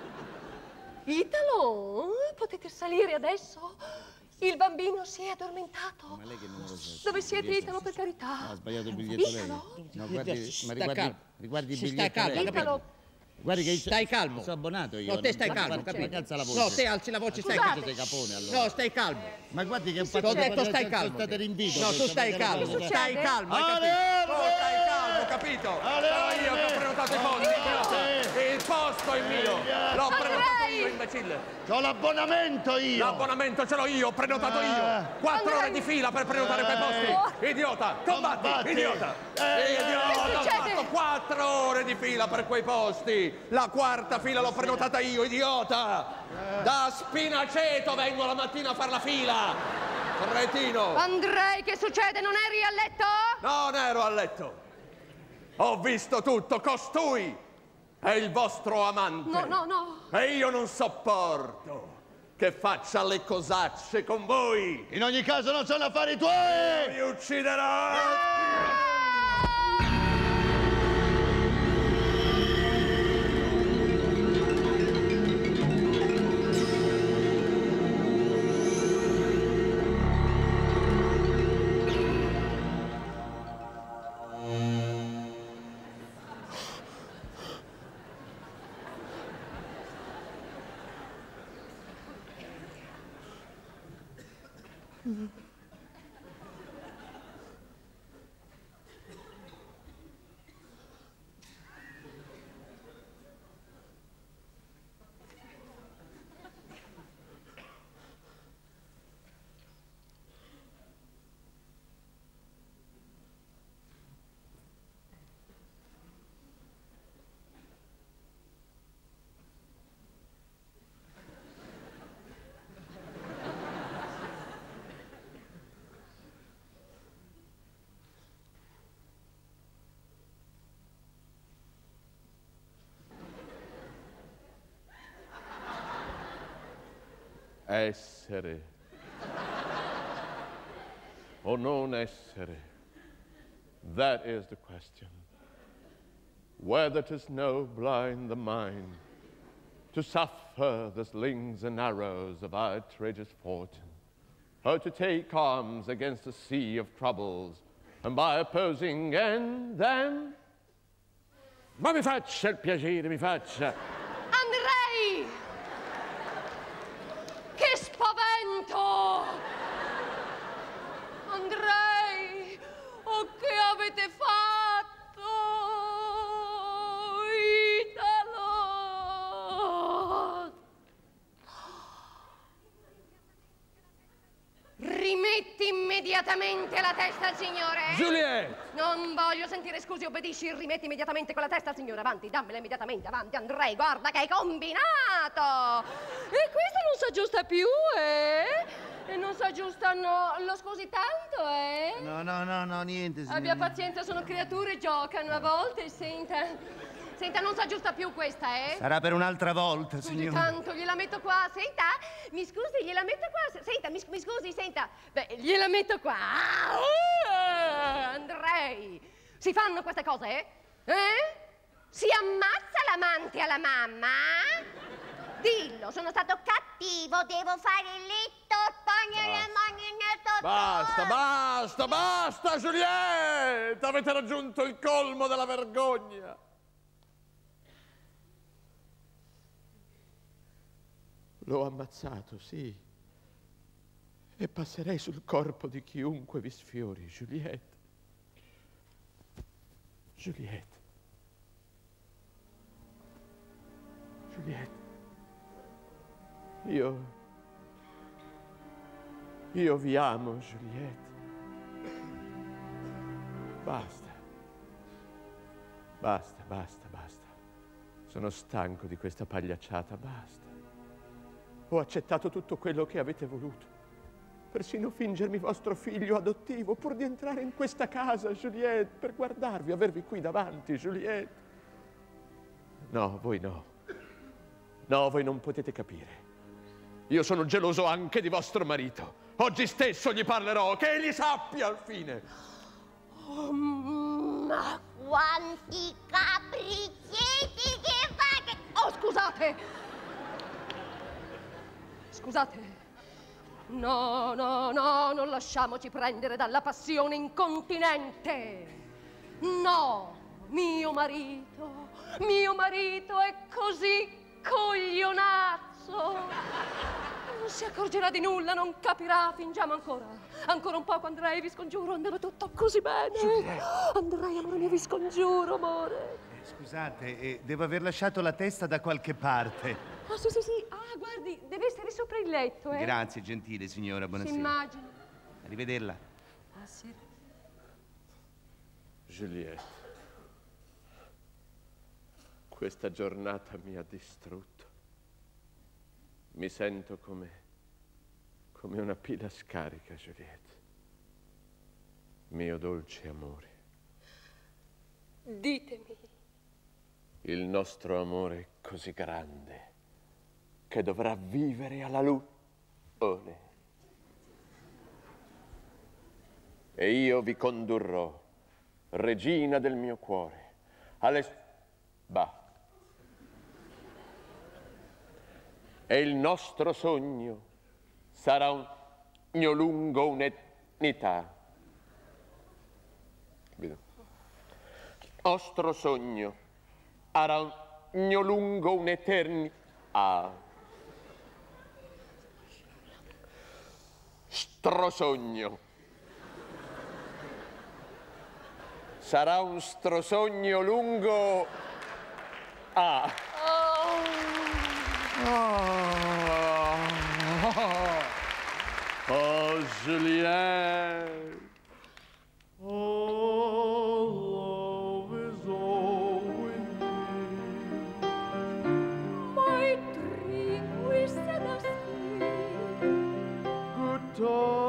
S1: Italo? Potete salire adesso? Il bambino si è addormentato.
S14: Ma lei che numero sei?
S1: Dove siete, Italo, per carità?
S14: Ha sbagliato il biglietto lei?
S1: Italo?
S14: No, guardi, ma riguardi il
S15: Stai
S14: biglietto
S15: calmo,
S14: lei.
S15: capito?
S14: Guardi che
S15: Stai calmo.
S14: sono abbonato io.
S15: No, te stai calmo,
S14: Ma
S15: capito?
S14: alza la voce.
S15: No, te alzi la voce, stai
S14: Scusate.
S15: calmo.
S14: Sei capone allora.
S15: No, stai calmo.
S14: Ma guardi che
S15: Ho detto stai calmo.
S14: State rinvito.
S15: No, tu stai calmo. Stai calmo, hai capito?
S3: Tu stai calmo, capito? Sono io che ho prenotato i posti. Il posto è mio. L'ho prenotato io, imbecille.
S10: C'ho l'abbonamento io.
S3: L'abbonamento ce l'ho io, ho prenotato io. 4 ore di fila per prenotare quei posti. Idiota, combatti, idiota. Idiota, ho fatto 4 ore di fila per quei posti. La quarta fila l'ho prenotata io, idiota. Da Spinaceto vengo la mattina a fare la fila. Cretino!
S1: Andrei, che succede? Non eri a letto?
S3: Non ero a letto. Ho visto tutto. Costui è il vostro amante.
S1: No, no, no.
S3: E io non sopporto che faccia le cosacce con voi.
S2: In ogni caso non sono affari tuoi!
S3: Mi ucciderò! Essere o non essere, that is the question. Whether to snow blind the mind, to suffer the slings and arrows of outrageous fortune, or to take arms against a sea of troubles, and by opposing and then... Ma mi faccia il piacere, mi faccia...
S1: Andrei! Che spavento! Andrei! Oh, che avete fatto? Italo! Rimetti immediatamente la testa al signore!
S3: Juliette!
S1: Non voglio sentire scusi, obbedisci, rimetti immediatamente quella testa al signore, avanti, dammela immediatamente, avanti, Andrei, guarda che hai combinato! E questa non s'aggiusta più, E non s'aggiustano, lo scusi tanto,
S10: No, niente, signorina.
S1: Abbia pazienza, sono creature, giocano a volte, Senta, non s'aggiusta più questa,
S10: Sarà per un'altra volta,
S1: Scusi
S10: signora.
S1: tanto, gliela metto qua, senta, mi scusi, gliela metto qua, senta, mi scusi, senta, beh, gliela metto qua. Andrei, si fanno queste cose, Si ammazza l'amante alla mamma? Dillo, sono stato cattivo, devo fare il letto, togliere le mani nel totò.
S3: Basta, Juliette! Avete raggiunto il colmo della vergogna. L'ho ammazzato, sì. E passerei sul corpo di chiunque vi sfiori, Juliette. Juliette. Juliette. Io vi amo, Juliette. Basta. Sono stanco di questa pagliacciata, basta. Ho accettato tutto quello che avete voluto. Persino fingermi vostro figlio adottivo, pur di entrare in questa casa, Juliette, per guardarvi, avervi qui davanti, Juliette. No, voi no. No, voi non potete capire. Io sono geloso anche di vostro marito. Oggi stesso gli parlerò, che egli sappia al fine.
S8: Oh, ma quanti capriccetti che fate!
S1: Oh, scusate! No, non lasciamoci prendere dalla passione incontinente. No, mio marito è così coglionazzo. Non si accorgerà di nulla, non capirà, fingiamo ancora un poco, Andrei, vi scongiuro, andava tutto così bene. Andrei, amore mio, vi scongiuro, amore.
S10: Scusate, devo aver lasciato la testa da qualche parte.
S1: Ah, sì. Ah, guardi, deve essere sopra il letto,
S10: Grazie, gentile signora, buonasera.
S1: Si immagina.
S10: Arrivederla.
S1: Ah, sì.
S3: Juliette, questa giornata mi ha distrutto. Mi sento come come una pila scarica, Juliette. Mio dolce amore.
S1: Ditemi.
S3: Il nostro amore è così grande che dovrà vivere alla luce. E io vi condurrò, regina del mio cuore, e il nostro sogno sarà un sogno lungo un'eternità. Il nostro sogno sarà un sogno lungo un'eternità. Strosogno. Sarà un strosogno lungo... Oh, Juliette.
S12: Oh, love is always
S1: My dream we set us free.
S12: good time.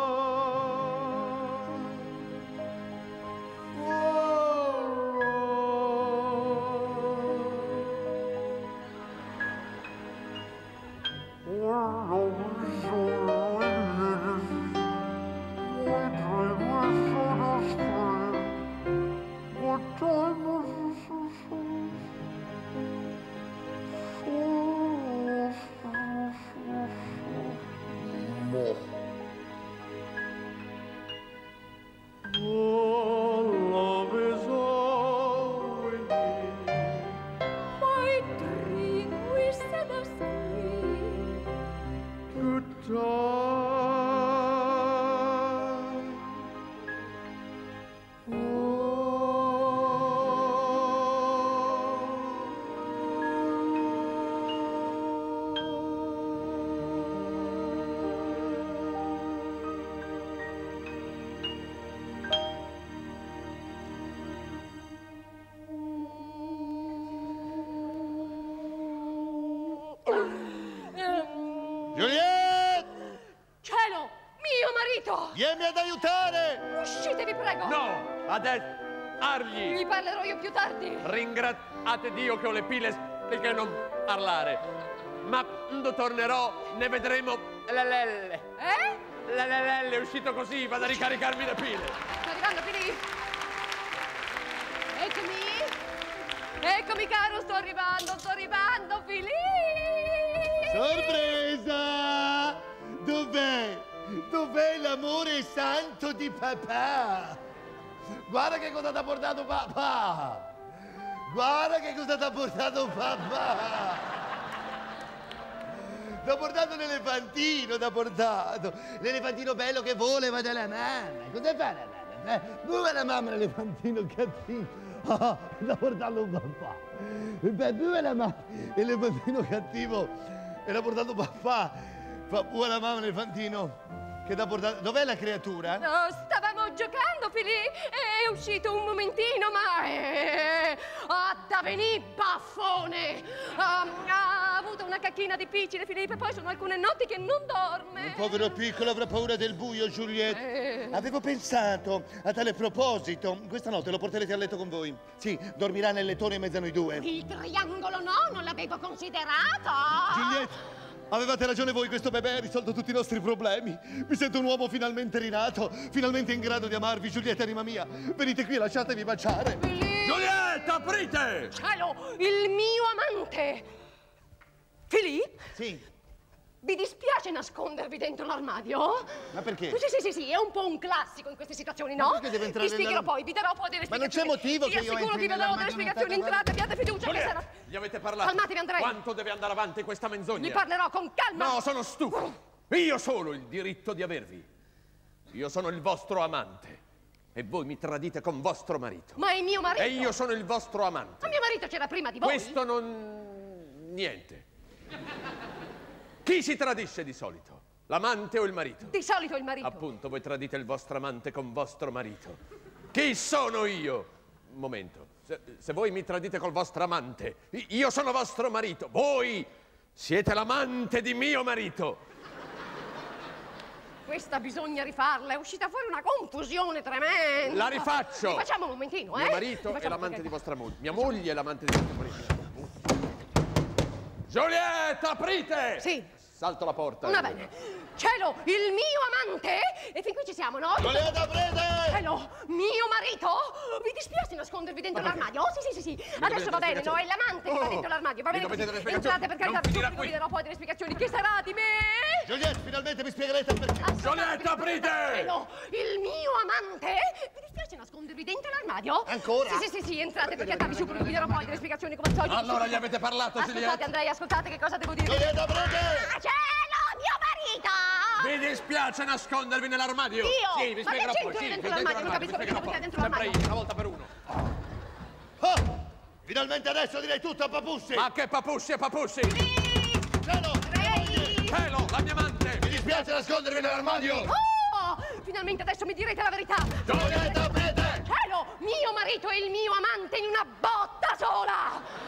S2: Juliette!
S1: Cielo, mio marito!
S2: Vieni ad aiutare!
S1: Uscite, vi prego!
S3: No, adesso parli!
S1: Vi parlerò io più tardi!
S3: Ringraziate Dio che ho le pile che non parlare. Ma quando tornerò ne vedremo l'LL. L'LL è uscito così, vado a ricaricarmi le pile.
S1: Sto arrivando, Filippo! Eccomi, caro, sto arrivando, Filippo!
S2: Sorpresa! Dov'è l'amore santo di papà? Guarda che cosa ti ha portato papà! Guarda che cosa ti ha portato papà! Ti ha portato l'elefantino, l'elefantino bello che voleva della mamma. Cosa fa la mamma? Dove la mamma l'elefantino cattivo? Ah, sta portando un papà. Dove la mamma l'elefantino cattivo? E l'ha portato papà. Fa pure la mamma l'elefantino che t'ha portato. Dov'è la creatura?
S1: No, stavamo giocando, Filippo. È uscito un momentino, ma da venì baffone. Ha avuto una cacchina difficile, Filippo, e poi sono alcune notti che non dorme.
S2: Il povero piccolo avrà paura del buio, Juliette. Avevo pensato, a tale proposito, questa notte lo porterete a letto con voi. Sì, dormirà nel lettone in mezzo a noi due.
S8: Il triangolo no, non l'avevo considerato.
S2: Juliette, avevate ragione voi, questo bebè ha risolto tutti i nostri problemi. Mi sento un uomo finalmente rinato, finalmente in grado di amarvi. Giulietta, anima mia, venite qui e lasciatevi baciare.
S3: Giulietta, aprite!
S1: Cielo, il mio amante! Filippo?
S2: Sì.
S1: Vi dispiace nascondervi dentro l'armadio?
S2: Ma perché?
S1: Sì, è un po' un classico in queste situazioni, no?
S2: Ma perché deve entrare
S1: Vi spiegherò poi, vi darò poi delle
S2: Ma non
S1: spiegazioni.
S2: c'è motivo che io
S1: assicuro
S2: entri
S1: che vi darò delle
S2: nell'armadio
S1: spiegazioni, entrate, abbiate fiducia che sarà...
S3: Gli avete parlato?
S1: Calmatevi, Andrea.
S3: Quanto deve andare avanti questa menzogna?
S1: Gli parlerò con calma.
S3: No, sono stufo. Io solo ho il diritto di avervi. Io sono il vostro amante. E voi mi tradite con vostro marito.
S1: Ma è mio marito.
S3: E io sono il vostro amante.
S1: Ma mio marito c'era prima di voi.
S3: Questo non... niente. Chi si tradisce di solito? L'amante o il marito?
S1: Di solito il marito.
S3: Appunto, voi tradite il vostro amante con vostro marito. Chi sono io? Un momento. Se voi mi tradite col vostro amante, io sono vostro marito. Voi siete l'amante di mio marito.
S1: Questa bisogna rifarla, è uscita fuori una confusione tremenda.
S3: La rifaccio!
S1: Facciamo un momentino,
S3: Mio marito è l'amante di vostra moglie. Mia moglie è l'amante di vostra moglie. Giulietta, aprite!
S1: Sì.
S3: Salto la porta.
S1: Va bene. Cielo, il mio amante? E fin qui ci siamo, no?
S2: Giulietta, aprite!
S1: Cielo, mio marito? Vi dispiace nascondervi dentro l'armadio? Oh, sì. Adesso va bene, no? È l'amante che va dentro l'armadio. Va bene così. Entrate per carità, vi dirò poi delle spiegazioni. Che sarà di me?
S2: Giulietta, finalmente mi spiegherete perché.
S3: Giulietta, aprite!
S1: Cielo, il mio amante? Vi dispiace nascondervi dentro l'armadio?
S2: Ancora?
S1: Sì, entrate per carità, vi supplico, vi darò poi delle spiegazioni come al solito.
S3: Allora gli avete parlato,
S1: Ascoltate,
S3: Giulietta?
S1: Andrea, ascoltate che cosa devo dire.
S2: Giulietta, aprite!
S8: Cielo, mio marito!
S3: Vi dispiace nascondervi nell'armadio?
S8: Io?
S3: Sì, vi
S8: Ma che
S3: spiegherò poi.
S8: c'entro
S3: Sì,
S8: io
S3: vi
S8: dentro l'armadio? Non capisco
S3: spiegherò
S8: perché
S3: poi.
S8: dentro
S3: Sempre
S8: l'armadio.
S3: io, una volta per uno.
S2: Oh, finalmente adesso direi tutto a Papussi!
S3: Ma che Papussi e Papussi?
S2: Cielo,
S3: Cielo, la mia amante!
S2: mi dispiace nascondervi nell'armadio!
S1: Oh, finalmente adesso mi direte la verità.
S2: Giulietta, aprite!
S1: Cielo, mio marito e il mio amante in una botta sola.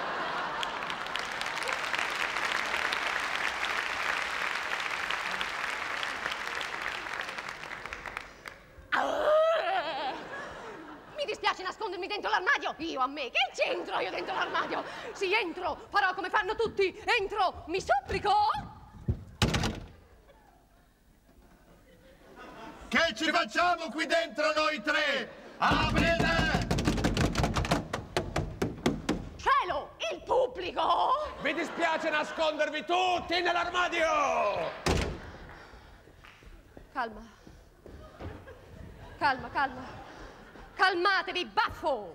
S1: Mi dispiace nascondermi dentro l'armadio. Io a me, che c'entro io dentro l'armadio? Sì, entro, farò come fanno tutti. Entro, mi supplico.
S2: Che ci facciamo qui dentro noi tre? Aprite!
S1: Cielo, il pubblico.
S3: Vi dispiace nascondervi tutti nell'armadio?
S1: Calma. Calmatevi, baffo!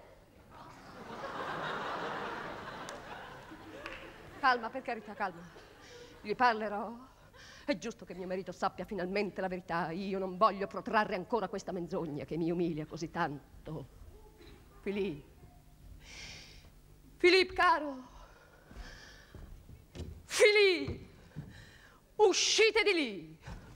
S1: Calma, per carità, calma. Gli parlerò. È giusto che mio marito sappia finalmente la verità. Io non voglio protrarre ancora questa menzogna che mi umilia così tanto. Philippe, caro. Philippe, uscite di lì.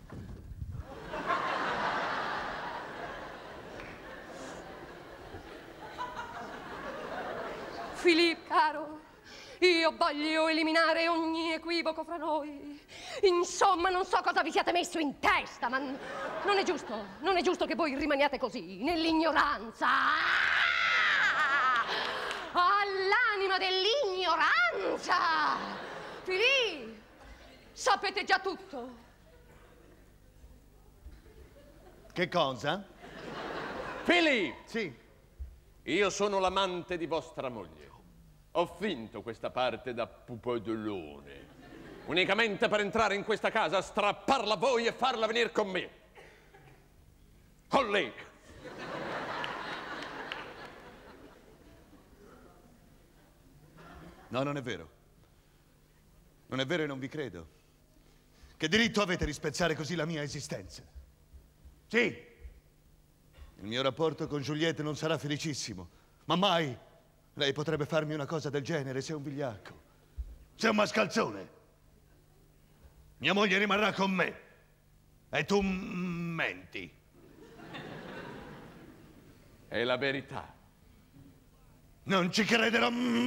S1: Philippe, caro, io voglio eliminare ogni equivoco fra noi. Insomma, non so cosa vi siate messo in testa, ma non è giusto che voi rimaniate così, nell'ignoranza. All'anima dell'ignoranza. Philippe, sapete già tutto.
S2: Che cosa?
S3: Philippe!
S2: Sì.
S3: Io sono l'amante di vostra moglie. Ho finto questa parte da pupodolone. Unicamente per entrare in questa casa, strapparla a voi e farla venire con me. Olè!
S2: No, non è vero. Non è vero e non vi credo. Che diritto avete di spezzare così la mia esistenza? Sì, il mio rapporto con Giulietta non sarà felicissimo, ma mai lei potrebbe farmi una cosa del genere. Sei un vigliacco, sei un mascalzone. Mia moglie rimarrà con me e tu menti.
S3: È la verità.
S2: Non ci crederò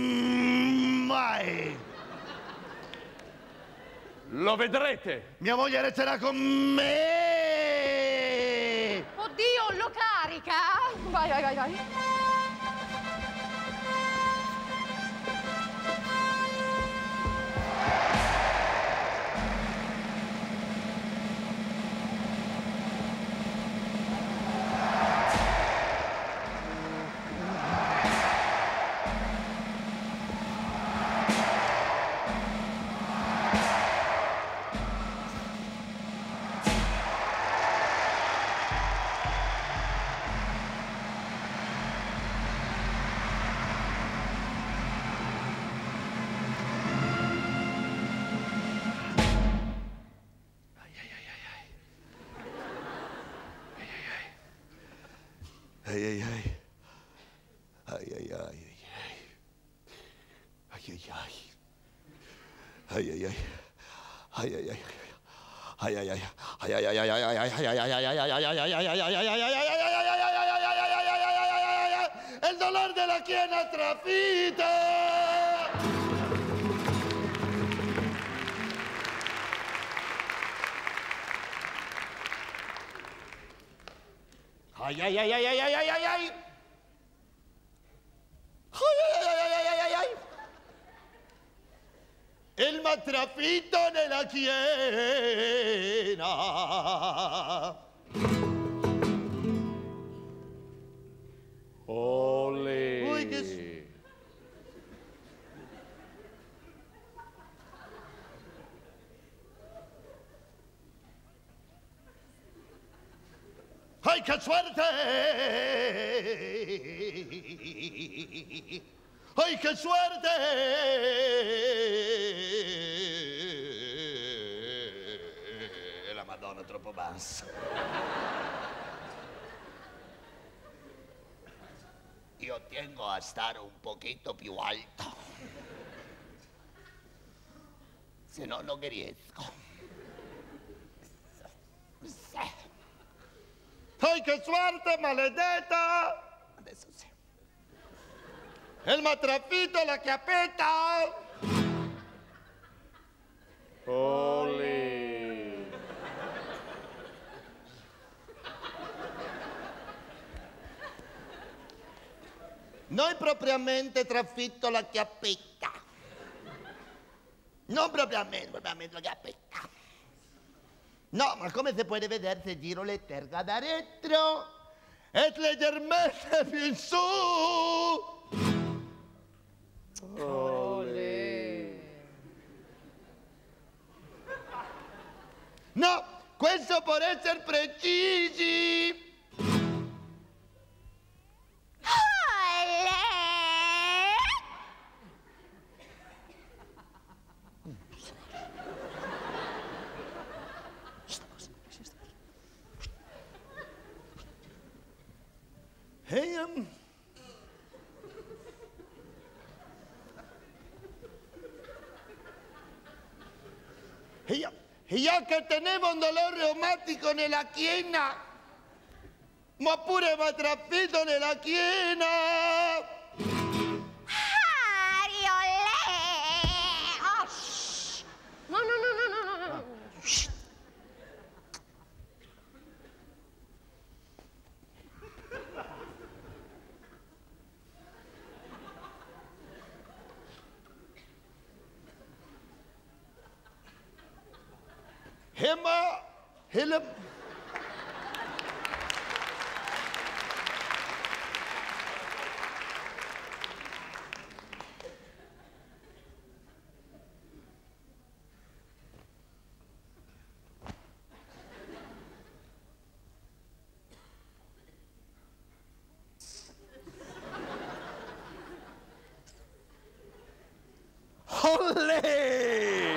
S2: mai.
S3: Lo vedrete.
S2: Mia moglie resterà con me.
S1: Oddio, lo carica? Vai.
S2: El dolor de la schiena trafita.
S10: Ai ai ai ai ai ai ai ai ai. Il matrafitto nella chiena.
S3: Olè.
S10: Poi che... ¡Ay, qué suerte! ¡Ay, qué suerte! La Madonna troppo bassa. Io tengo a stare un pochetto più alto. Se no non riesco. ¡Ay, qué suerte, maledetta! Adesso sì. Il matrafitto, la chiappetta!
S3: Olè.
S10: Non propriamente trafitto la chiappetta. Non propriamente la chiappetta. No, ma come si può vedere se giro le terga da retro e leggermente più in su?
S3: Olè.
S10: No, questo può essere precisi. Io che tenevo un dolore reumatico nella chiena, ma pure mi ha trafitto nella chiena.
S8: Oh, shh. No. Shh.
S10: Olè!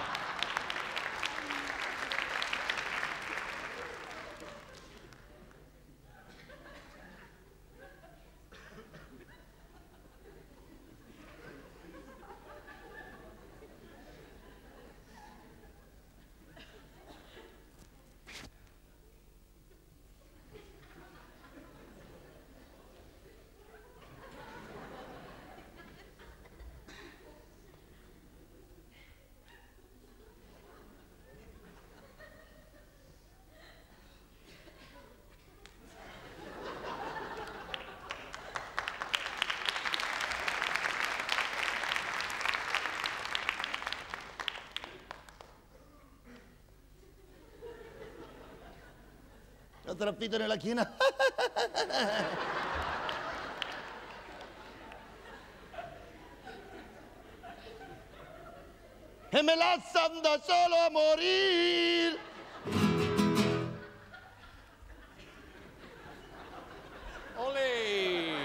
S10: Ho trafitto nella china. E me lasciano da solo a morire.
S3: Olè.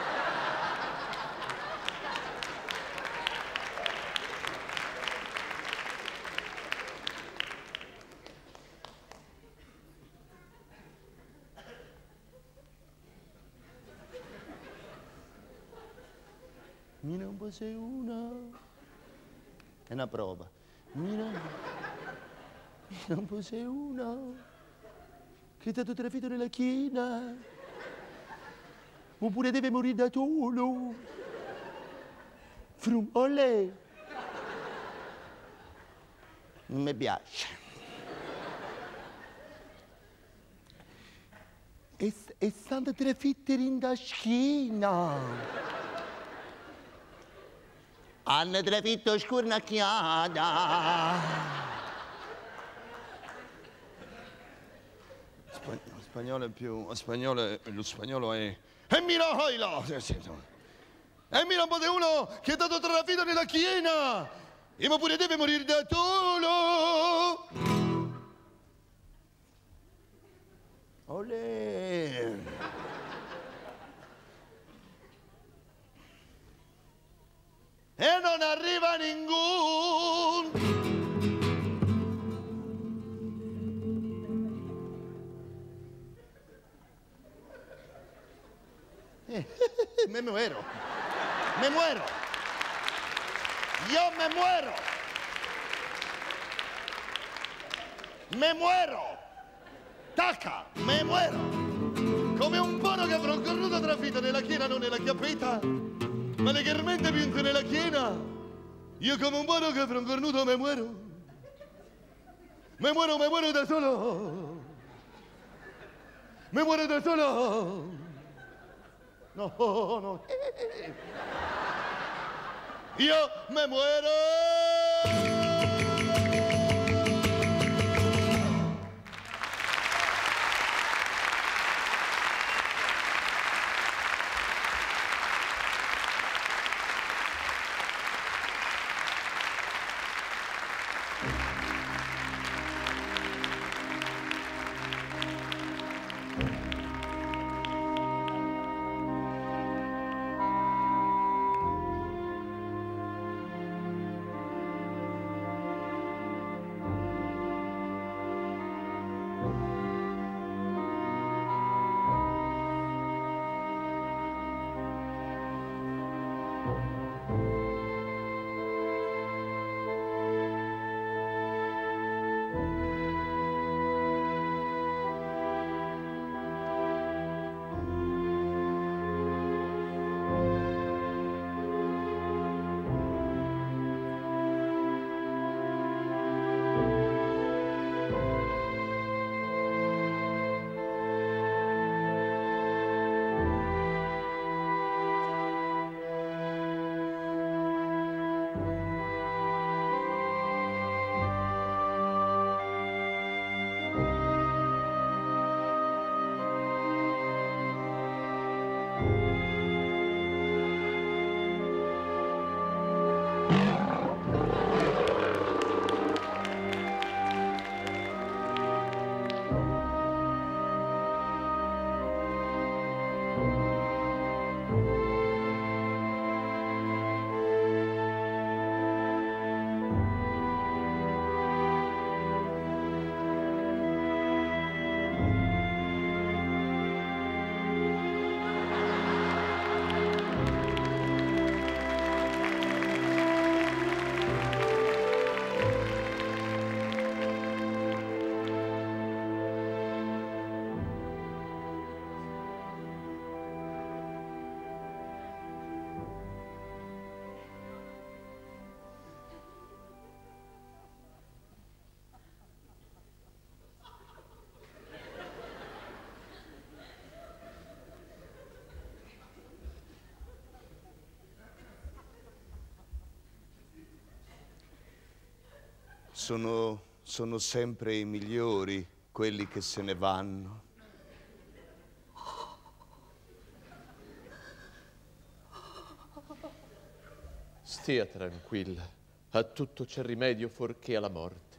S10: Mira un po' sei una. È una prova. Mira un po' sei una. Che ti ha trafitto nella china. Oppure deve morire da solo. Frum, olè. Non mi piace. E stanno trafitte in da schiena. Hanno trafitto scurnacchiata.
S2: Spagnolo è più... lo spagnolo è... E mira, hoila! E mira un po' di uno che è dato trafitto nella schiena! E ma pure deve morire da solo!
S10: Olè!
S2: E non arriva nessuno!
S10: Me muero! Me muero! Io me muero! Me muero! Tacca! Me muero!
S2: Come un buono che avrà un cornuto trafitto nella chiena, non nella chiappetta, ma leggermente pinto nella chiena. Io come un buono che avrà un cornuto me muero. Me muero da solo. Me muero da solo.
S10: No, no.
S2: Io me muero.
S4: Sono sempre i migliori quelli che se ne vanno.
S3: Stia tranquilla, a tutto c'è rimedio fuorché alla morte.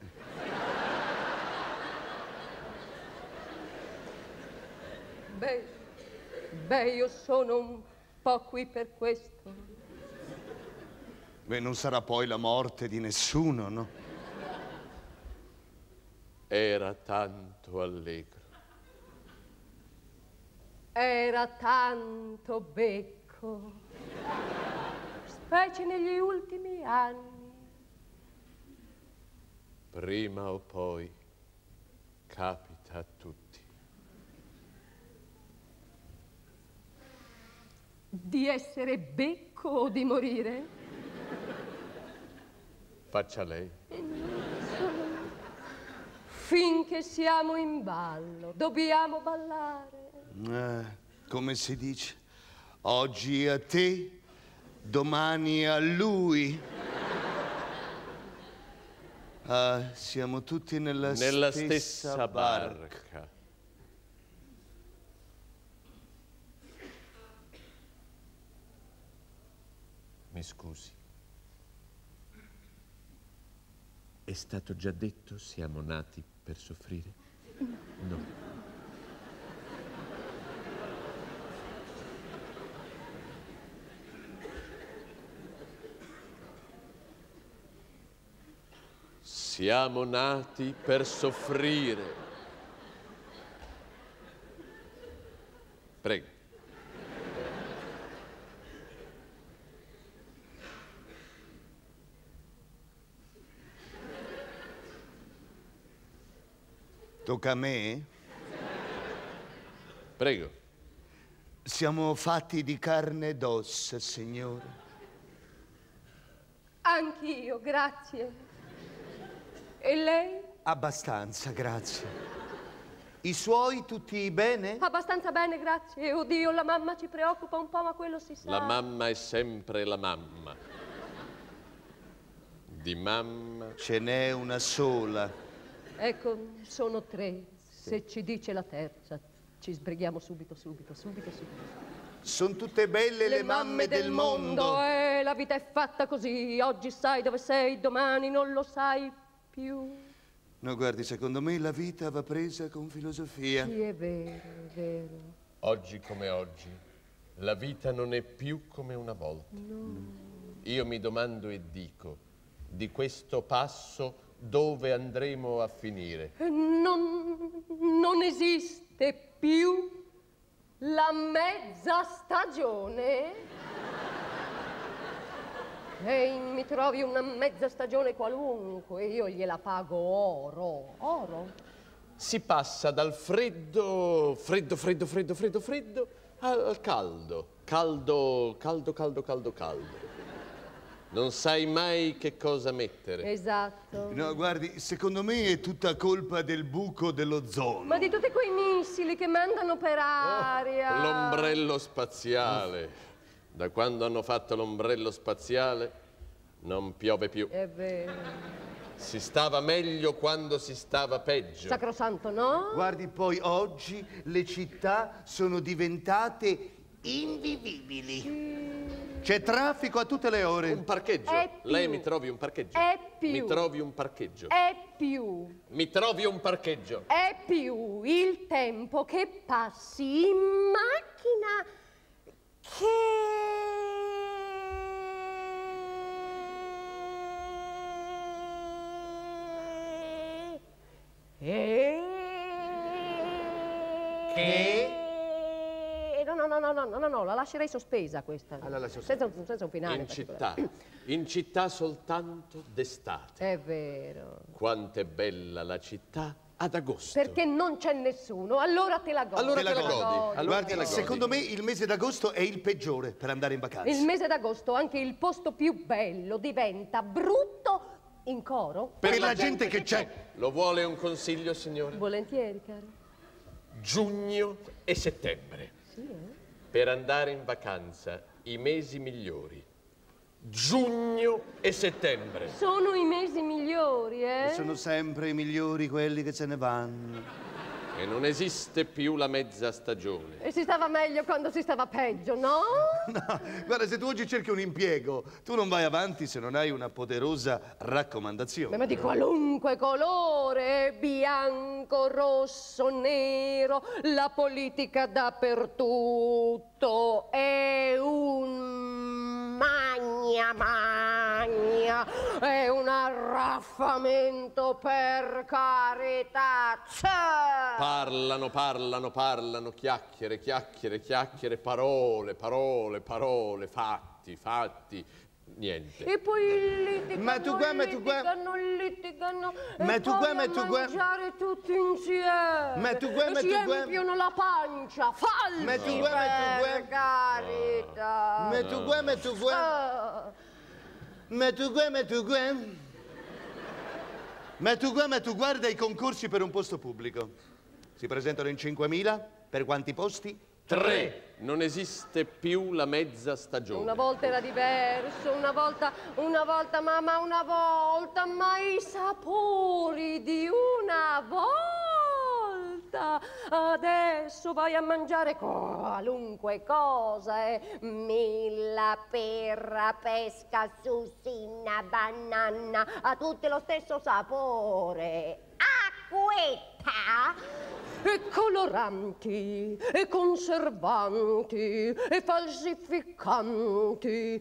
S1: Beh, io sono un po' qui per questo.
S4: Beh, non sarà poi la morte di nessuno, no?
S3: Era tanto allegro.
S1: Era tanto becco, specie negli ultimi anni.
S3: Prima o poi capita a tutti.
S1: Di essere becco o di morire?
S3: Faccia lei.
S1: finché siamo in ballo, dobbiamo ballare.
S4: Come si dice, oggi a te, domani a lui. Siamo tutti nella stessa barca.
S3: Mi scusi. È stato già detto, siamo nati per soffrire? No. Siamo nati per soffrire. Prego.
S4: Tocca a me?
S3: Prego.
S4: Siamo fatti di carne ed ossa, signore.
S1: Anch'io, grazie. E lei?
S4: Abbastanza, grazie. I suoi tutti bene?
S1: Abbastanza bene, grazie. Oddio, la mamma ci preoccupa un po', ma quello si sa.
S3: La mamma è sempre la mamma. Di mamma
S4: ce n'è una sola.
S1: Ecco, sono 3. Se ci dice la terza, ci sbrighiamo subito.
S4: Sono tutte belle le mamme del mondo.
S1: La vita è fatta così. Oggi sai dove sei, domani non lo sai più.
S4: No, guardi, secondo me la vita va presa con filosofia.
S1: Sì, è vero.
S3: Oggi come oggi, la vita non è più come una volta.
S1: No.
S3: Io mi domando e dico, di questo passo dove andremo a finire?
S1: Non esiste più la mezza stagione? Mi trovi una mezza stagione qualunque, io gliela pago oro.
S3: Si passa dal freddo al caldo. Non sai mai che cosa mettere.
S1: Esatto.
S4: No, guardi, secondo me è tutta colpa del buco dell'ozono.
S1: Ma di tutti quei missili che mandano per aria.
S3: L'ombrello spaziale. Da quando hanno fatto l'ombrello spaziale non piove più.
S1: È vero.
S3: Si stava meglio quando si stava peggio.
S1: Sacrosanto, no?
S4: Guardi, poi oggi le città sono diventate invivibili. C'è traffico a tutte le ore.
S3: Un parcheggio. Lei mi trovi un parcheggio.
S1: È più.
S3: Mi trovi un parcheggio.
S1: È più.
S3: Mi trovi un parcheggio.
S1: È più il tempo che passi in macchina No, la lascerei sospesa questa.
S3: Allora,
S1: senza un finale.
S3: In città soltanto d'estate.
S1: È vero.
S3: Quanto è bella la città ad agosto.
S1: Perché non c'è nessuno, allora te la godi.
S3: Allora te la godi.
S4: Guardi, secondo me il mese d'agosto è il peggiore per andare in vacanza.
S1: Il mese d'agosto anche il posto più bello diventa brutto in coro.
S4: Per la gente che c'è.
S3: Lo vuole un consiglio, signore?
S1: Volentieri, caro.
S3: Giugno e settembre.
S1: Sì,
S3: Per andare in vacanza, i mesi migliori. Giugno e settembre.
S1: Sono i mesi migliori,
S4: E sono sempre i migliori quelli che se ne vanno.
S3: E non esiste più la mezza stagione.
S1: E si stava meglio quando si stava peggio, no?
S4: No, guarda, se tu oggi cerchi un impiego, tu non vai avanti se non hai una poderosa raccomandazione.
S1: Ma di qualunque colore, bianco, rosso, nero, la politica dappertutto è un magna, è un arraffamento, per carità.
S3: Parlano, chiacchiere, parole, fatti, niente.
S1: E poi litigano,
S4: Ma tu qua.
S1: e poi mangiare tutti insieme.
S4: Ma tu qua.
S1: Si riempiono la pancia, falsi, per carità.
S4: Ma tu qua.
S10: Ma tu guarda i concorsi per un posto pubblico. Si presentano in 5.000? Per quanti posti?
S3: 3. Non esiste più la mezza stagione.
S1: Una volta era diverso, una volta, mamma, una volta, ma i sapori di una volta. Adesso vai a mangiare qualunque cosa, milla, perra, pesca, susina, banana, ha tutte lo stesso sapore. Acquetta! E coloranti, e conservanti, e falsificanti,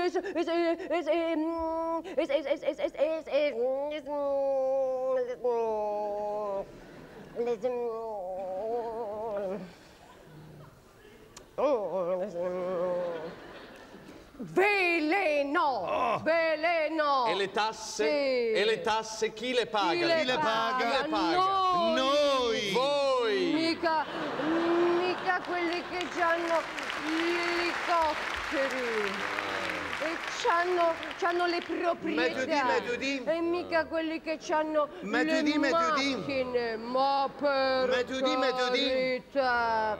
S1: veleno, veleno.
S3: E le tasse?
S1: Sì.
S3: E le tasse chi le paga?
S1: Chi le paga?
S10: Noi!
S3: Voi!
S1: Mica quelli che hanno gli elicotteri e c'hanno le proprietà. E mica quelli che hanno le macchine. Ma per carità.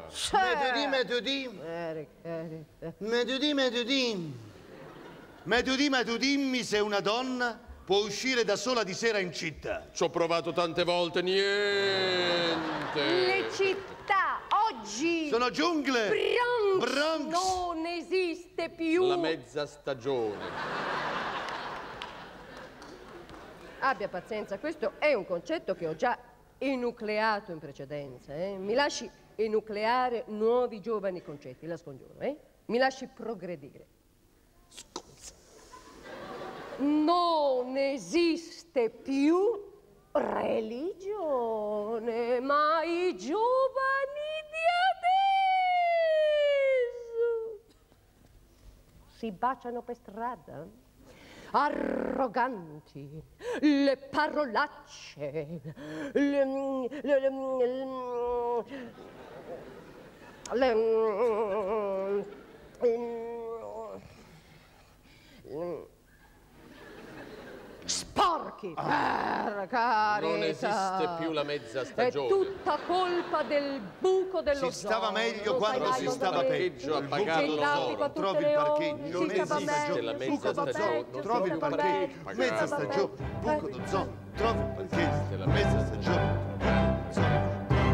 S10: Ma tu dimmi se una donna può uscire da sola di sera in città.
S3: Ci ho provato tante volte, niente.
S1: Le città oggi
S10: sono giungle.
S1: Bronx non esiste più.
S3: La mezza stagione.
S1: Abbia pazienza, questo è un concetto che ho già enucleato in precedenza. Mi lasci enucleare nuovi giovani concetti, la scongiuro. Mi lasci progredire. Non esiste più religione, ma i giovani di adesso si baciano per strada, arroganti, le parolacce, sporchi, per carità.
S3: Non esiste più la mezza stagione.
S1: È tutta colpa del buco dell'ozono.
S10: Si stava meglio quando si stava peggio.
S3: Il parcheggio a pagato
S10: trovi il parcheggio,
S3: Non
S10: mezza
S3: esiste
S10: stagione,
S3: la mezza
S10: buco d'ozono,
S3: stagione.
S10: trovi il parcheggio, mezza stagione, buco d'ozono, trovi il parcheggio, mezza stagione, buco d'ozono.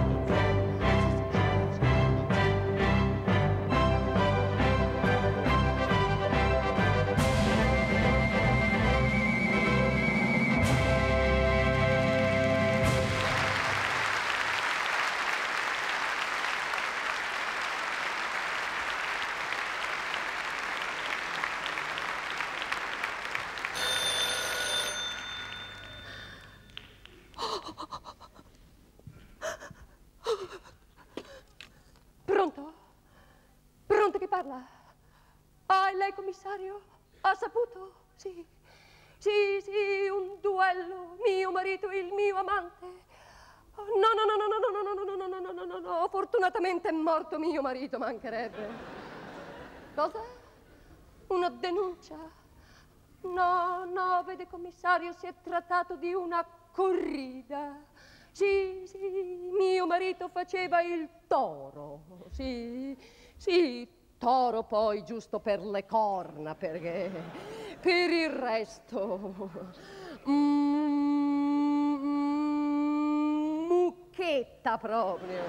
S1: Pronto? Pronto, chi parla? Ah, è lei, commissario? Ha saputo? Sì. Sì, un duello. Mio marito, il mio amante. No. Fortunatamente è morto mio marito, mancherebbe. Cosa? Una denuncia? No, vede, commissario, si è trattato di una corrida. Sì, mio marito faceva il toro. Sì, toro poi giusto per le corna, perché per il resto mucchetta proprio.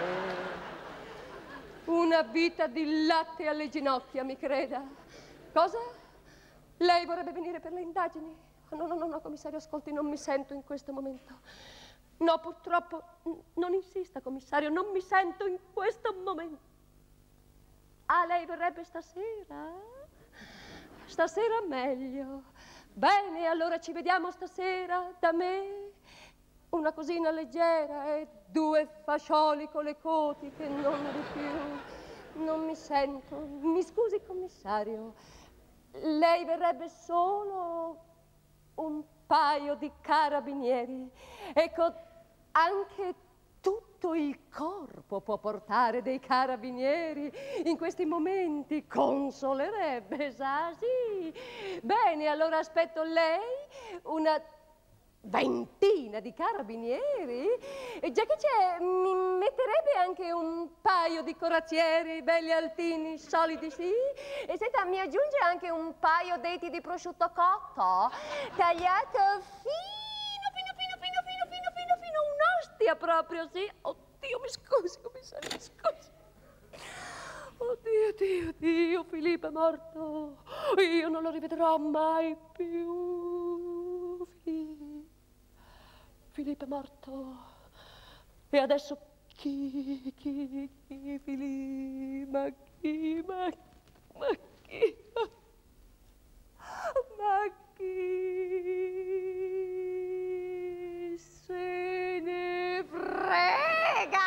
S1: Una vita di latte alle ginocchia, mi creda. Cosa? Lei vorrebbe venire per le indagini? No, commissario, ascolti, non mi sento in questo momento. No, purtroppo, non insista, commissario, non mi sento in questo momento. Ah, lei verrebbe stasera? Stasera meglio. Bene, allora ci vediamo stasera da me. Una cosina leggera e 2 fascioli con le coti che non di più. Non mi sento. Mi scusi, commissario, lei verrebbe solo un paio di carabinieri. Ecco, anche tutto il corpo può portare dei carabinieri in questi momenti, consolerebbe, sa? Sì. Bene, allora aspetto lei, una ventina di carabinieri, e già che c'è, mi metterebbe anche un paio di corazzieri belli altini, solidi, sì. E senta, mi aggiunge anche un paio d'eti di prosciutto cotto, tagliato fino, un'ostia proprio, sì. Oddio, mi scusi, commissario, mi scusi. Oddio, Filippo è morto. Io non lo rivedrò mai più. Filippo è morto. E adesso chi, Filippo? Ma chi? Se ne frega?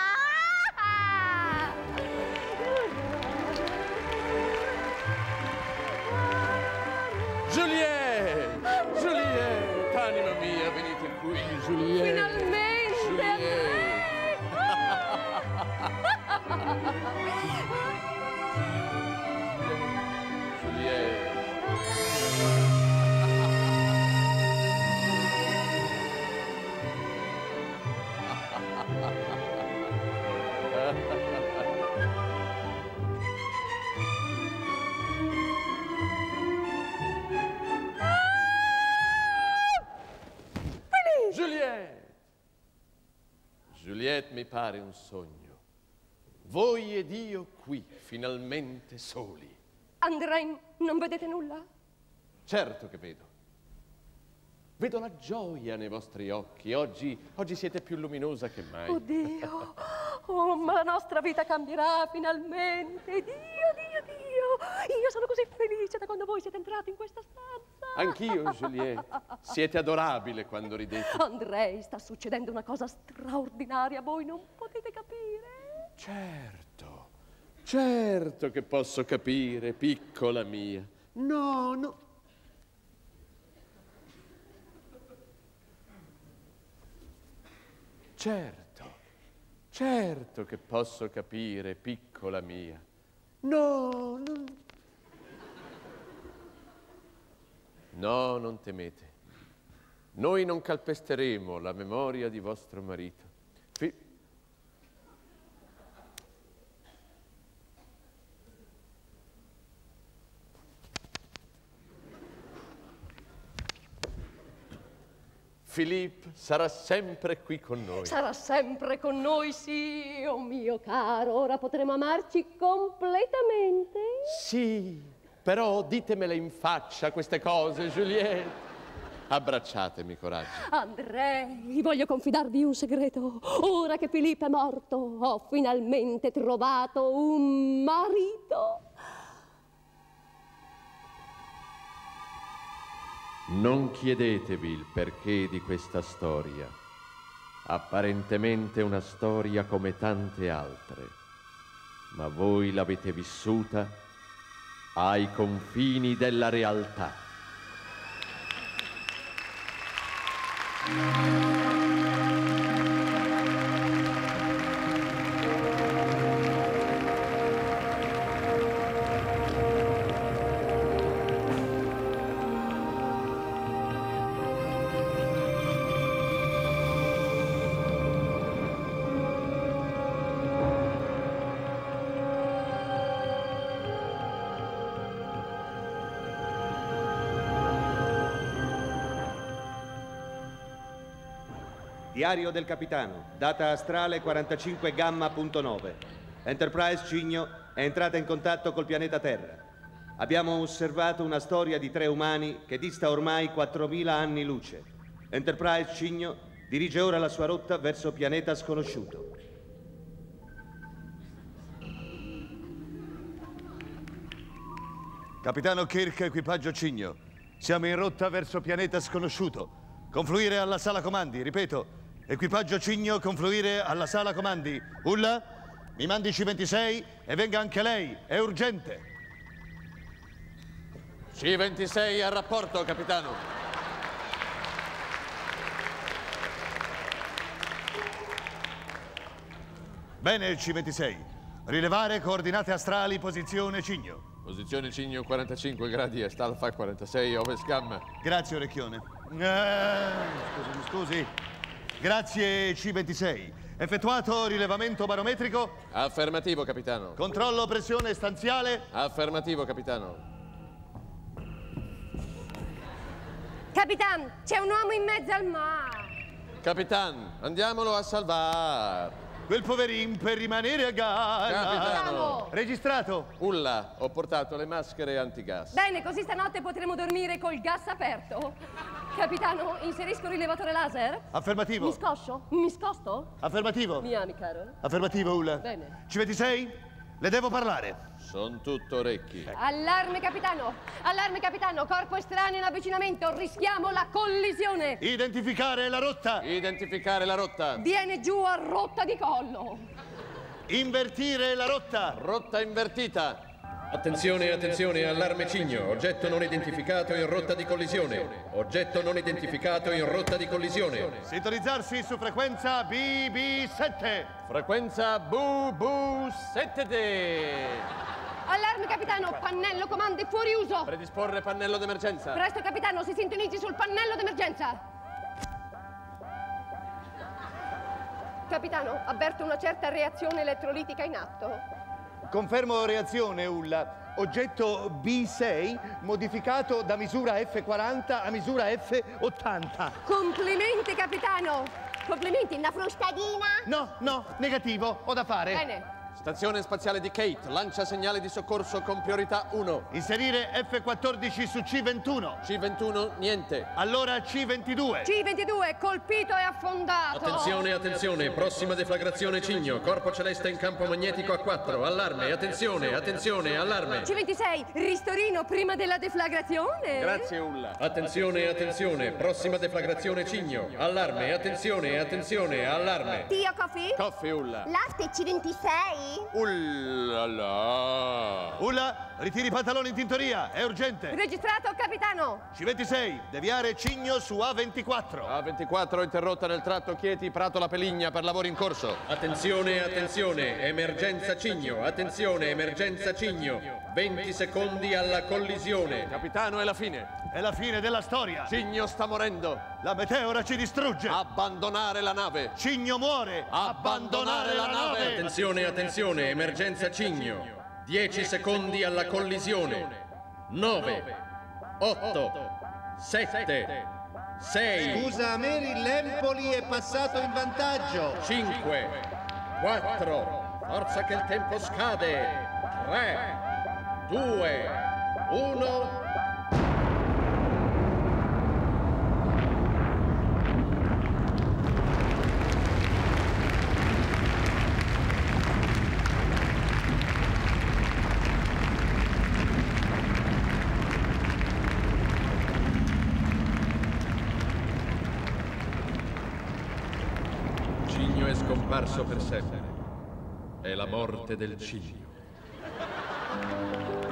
S3: Juliette, anima mia, venite qui, Juliette.
S1: Finalmente!
S3: Juliette. Juliette, mi pare un sogno. Voi ed io qui, finalmente soli.
S1: Andrei, non vedete nulla?
S3: Certo che vedo. Vedo la gioia nei vostri occhi. Oggi siete più luminosa che mai.
S1: Oddio, ma la nostra vita cambierà finalmente. Dio. Io sono così felice da quando voi siete entrati in questa stanza.
S3: Anch'io, Juliette. Siete adorabile quando ridete.
S1: Andrei, sta succedendo una cosa straordinaria. Voi non potete capire.
S3: Certo che posso capire, piccola mia. No. Certo che posso capire, piccola mia. No, non temete. Noi non calpesteremo la memoria di vostro marito. Filippo sarà sempre qui con noi.
S1: Sarà sempre con noi, sì, oh mio caro. Ora potremo amarci completamente.
S3: Sì, però ditemele in faccia queste cose, Juliette. Abbracciatemi, coraggio.
S1: Andrei, voglio confidarvi un segreto. Ora che Filippo è morto, ho finalmente trovato un marito.
S3: Non chiedetevi il perché di questa storia. Apparentemente una storia come tante altre, ma voi l'avete vissuta ai confini della realtà.
S16: Diario del capitano, data astrale 45 Gamma.9. Enterprise Cigno è entrata in contatto col pianeta Terra. Abbiamo osservato una storia di 3 umani che dista ormai 4.000 anni luce. Enterprise Cigno dirige ora la sua rotta verso pianeta sconosciuto.
S2: Capitano Kirk, equipaggio Cigno. Siamo in rotta verso pianeta sconosciuto. Confluire alla sala comandi, ripeto. Equipaggio Cigno, confluire alla sala comandi. Ulla, mi mandi C-26 e venga anche lei, è urgente.
S3: C-26 al rapporto, capitano.
S2: Bene, C-26. Rilevare coordinate astrali, posizione Cigno.
S3: Posizione Cigno 45 gradi est, alfa 46, ovest gamma.
S2: Grazie, orecchione. Scusi. Grazie C26. Effettuato rilevamento barometrico?
S3: Affermativo, capitano.
S2: Controllo pressione stanziale?
S3: Affermativo, capitano.
S1: Capitan, c'è un uomo in mezzo al mare.
S3: Capitan, andiamolo a salvare.
S2: Quel poverin per rimanere a galla.
S3: Capitano.
S2: Registrato?
S3: Ulla, ho portato le maschere antigas.
S1: Bene, così stanotte potremo dormire col gas aperto. Capitano, inserisco il rilevatore laser?
S2: Affermativo.
S1: Mi scoscio? Mi scosto?
S2: Affermativo.
S1: Mi ami, caro?
S2: Affermativo, Ulla.
S1: Bene.
S2: C26? Le devo parlare.
S3: Sono tutto orecchi.
S1: Allarme, capitano! Allarme, capitano! Corpo estraneo in avvicinamento! Rischiamo la collisione!
S2: Identificare la rotta.
S3: Identificare la rotta.
S1: Viene giù a rotta di collo!
S2: Invertire la rotta.
S3: Rotta invertita.
S17: Attenzione, attenzione, allarme cigno. Oggetto non identificato in rotta di collisione. Oggetto non identificato in rotta di collisione.
S2: Sintonizzarsi su frequenza BB7.
S3: Frequenza BB7D.
S1: Allarme, capitano! Pannello comando è fuori uso!
S3: Predisporre pannello d'emergenza.
S1: Presto, capitano, si sintonizzi sul pannello d'emergenza! Capitano, avverto una certa reazione elettrolitica in atto.
S2: Confermo reazione, Ulla. Oggetto B6 modificato da misura F40 a misura F80.
S1: Complimenti, capitano! Complimenti, una frustadina?
S2: No, negativo, ho da fare.
S1: Bene.
S3: Stazione spaziale di Kate, lancia segnale di soccorso con priorità 1.
S2: Inserire F14 su C21.
S3: C21, niente.
S2: Allora C22.
S1: C22, colpito e affondato.
S17: Attenzione, attenzione, prossima deflagrazione cigno. Corpo celeste in campo magnetico a 4. Allarme, attenzione, attenzione, allarme.
S1: C26, ristorino prima della deflagrazione.
S3: Grazie, Ulla.
S17: Attenzione, attenzione, prossima deflagrazione cigno. Allarme, attenzione, attenzione, allarme.
S8: Tio Coffee?
S3: Coffee, Ulla.
S8: L'arte C26?
S3: Ullala.
S2: Ulla, ritiri i pantaloni in tintoria, è urgente.
S1: Registrato, capitano.
S2: C26, deviare cigno su A24.
S3: A24 interrotta nel tratto Chieti Prato La Peligna per lavori in corso.
S17: Attenzione, attenzione, emergenza cigno. Attenzione, emergenza cigno. 20 secondi alla collisione.
S3: Capitano, è la fine.
S2: È la fine della storia.
S3: Cigno sta morendo.
S2: La meteora ci distrugge.
S3: Abbandonare la nave.
S2: Cigno muore.
S3: Abbandonare la nave.
S17: Attenzione, attenzione, emergenza cigno. 10 secondi alla collisione. 9, 8, 7, 6.
S13: Scusa, Mary, l'Empoli è passato in vantaggio.
S17: 5, 4, forza che il tempo scade. 3, 2, 1. Cigno è scomparso per sempre. È la morte del cigno.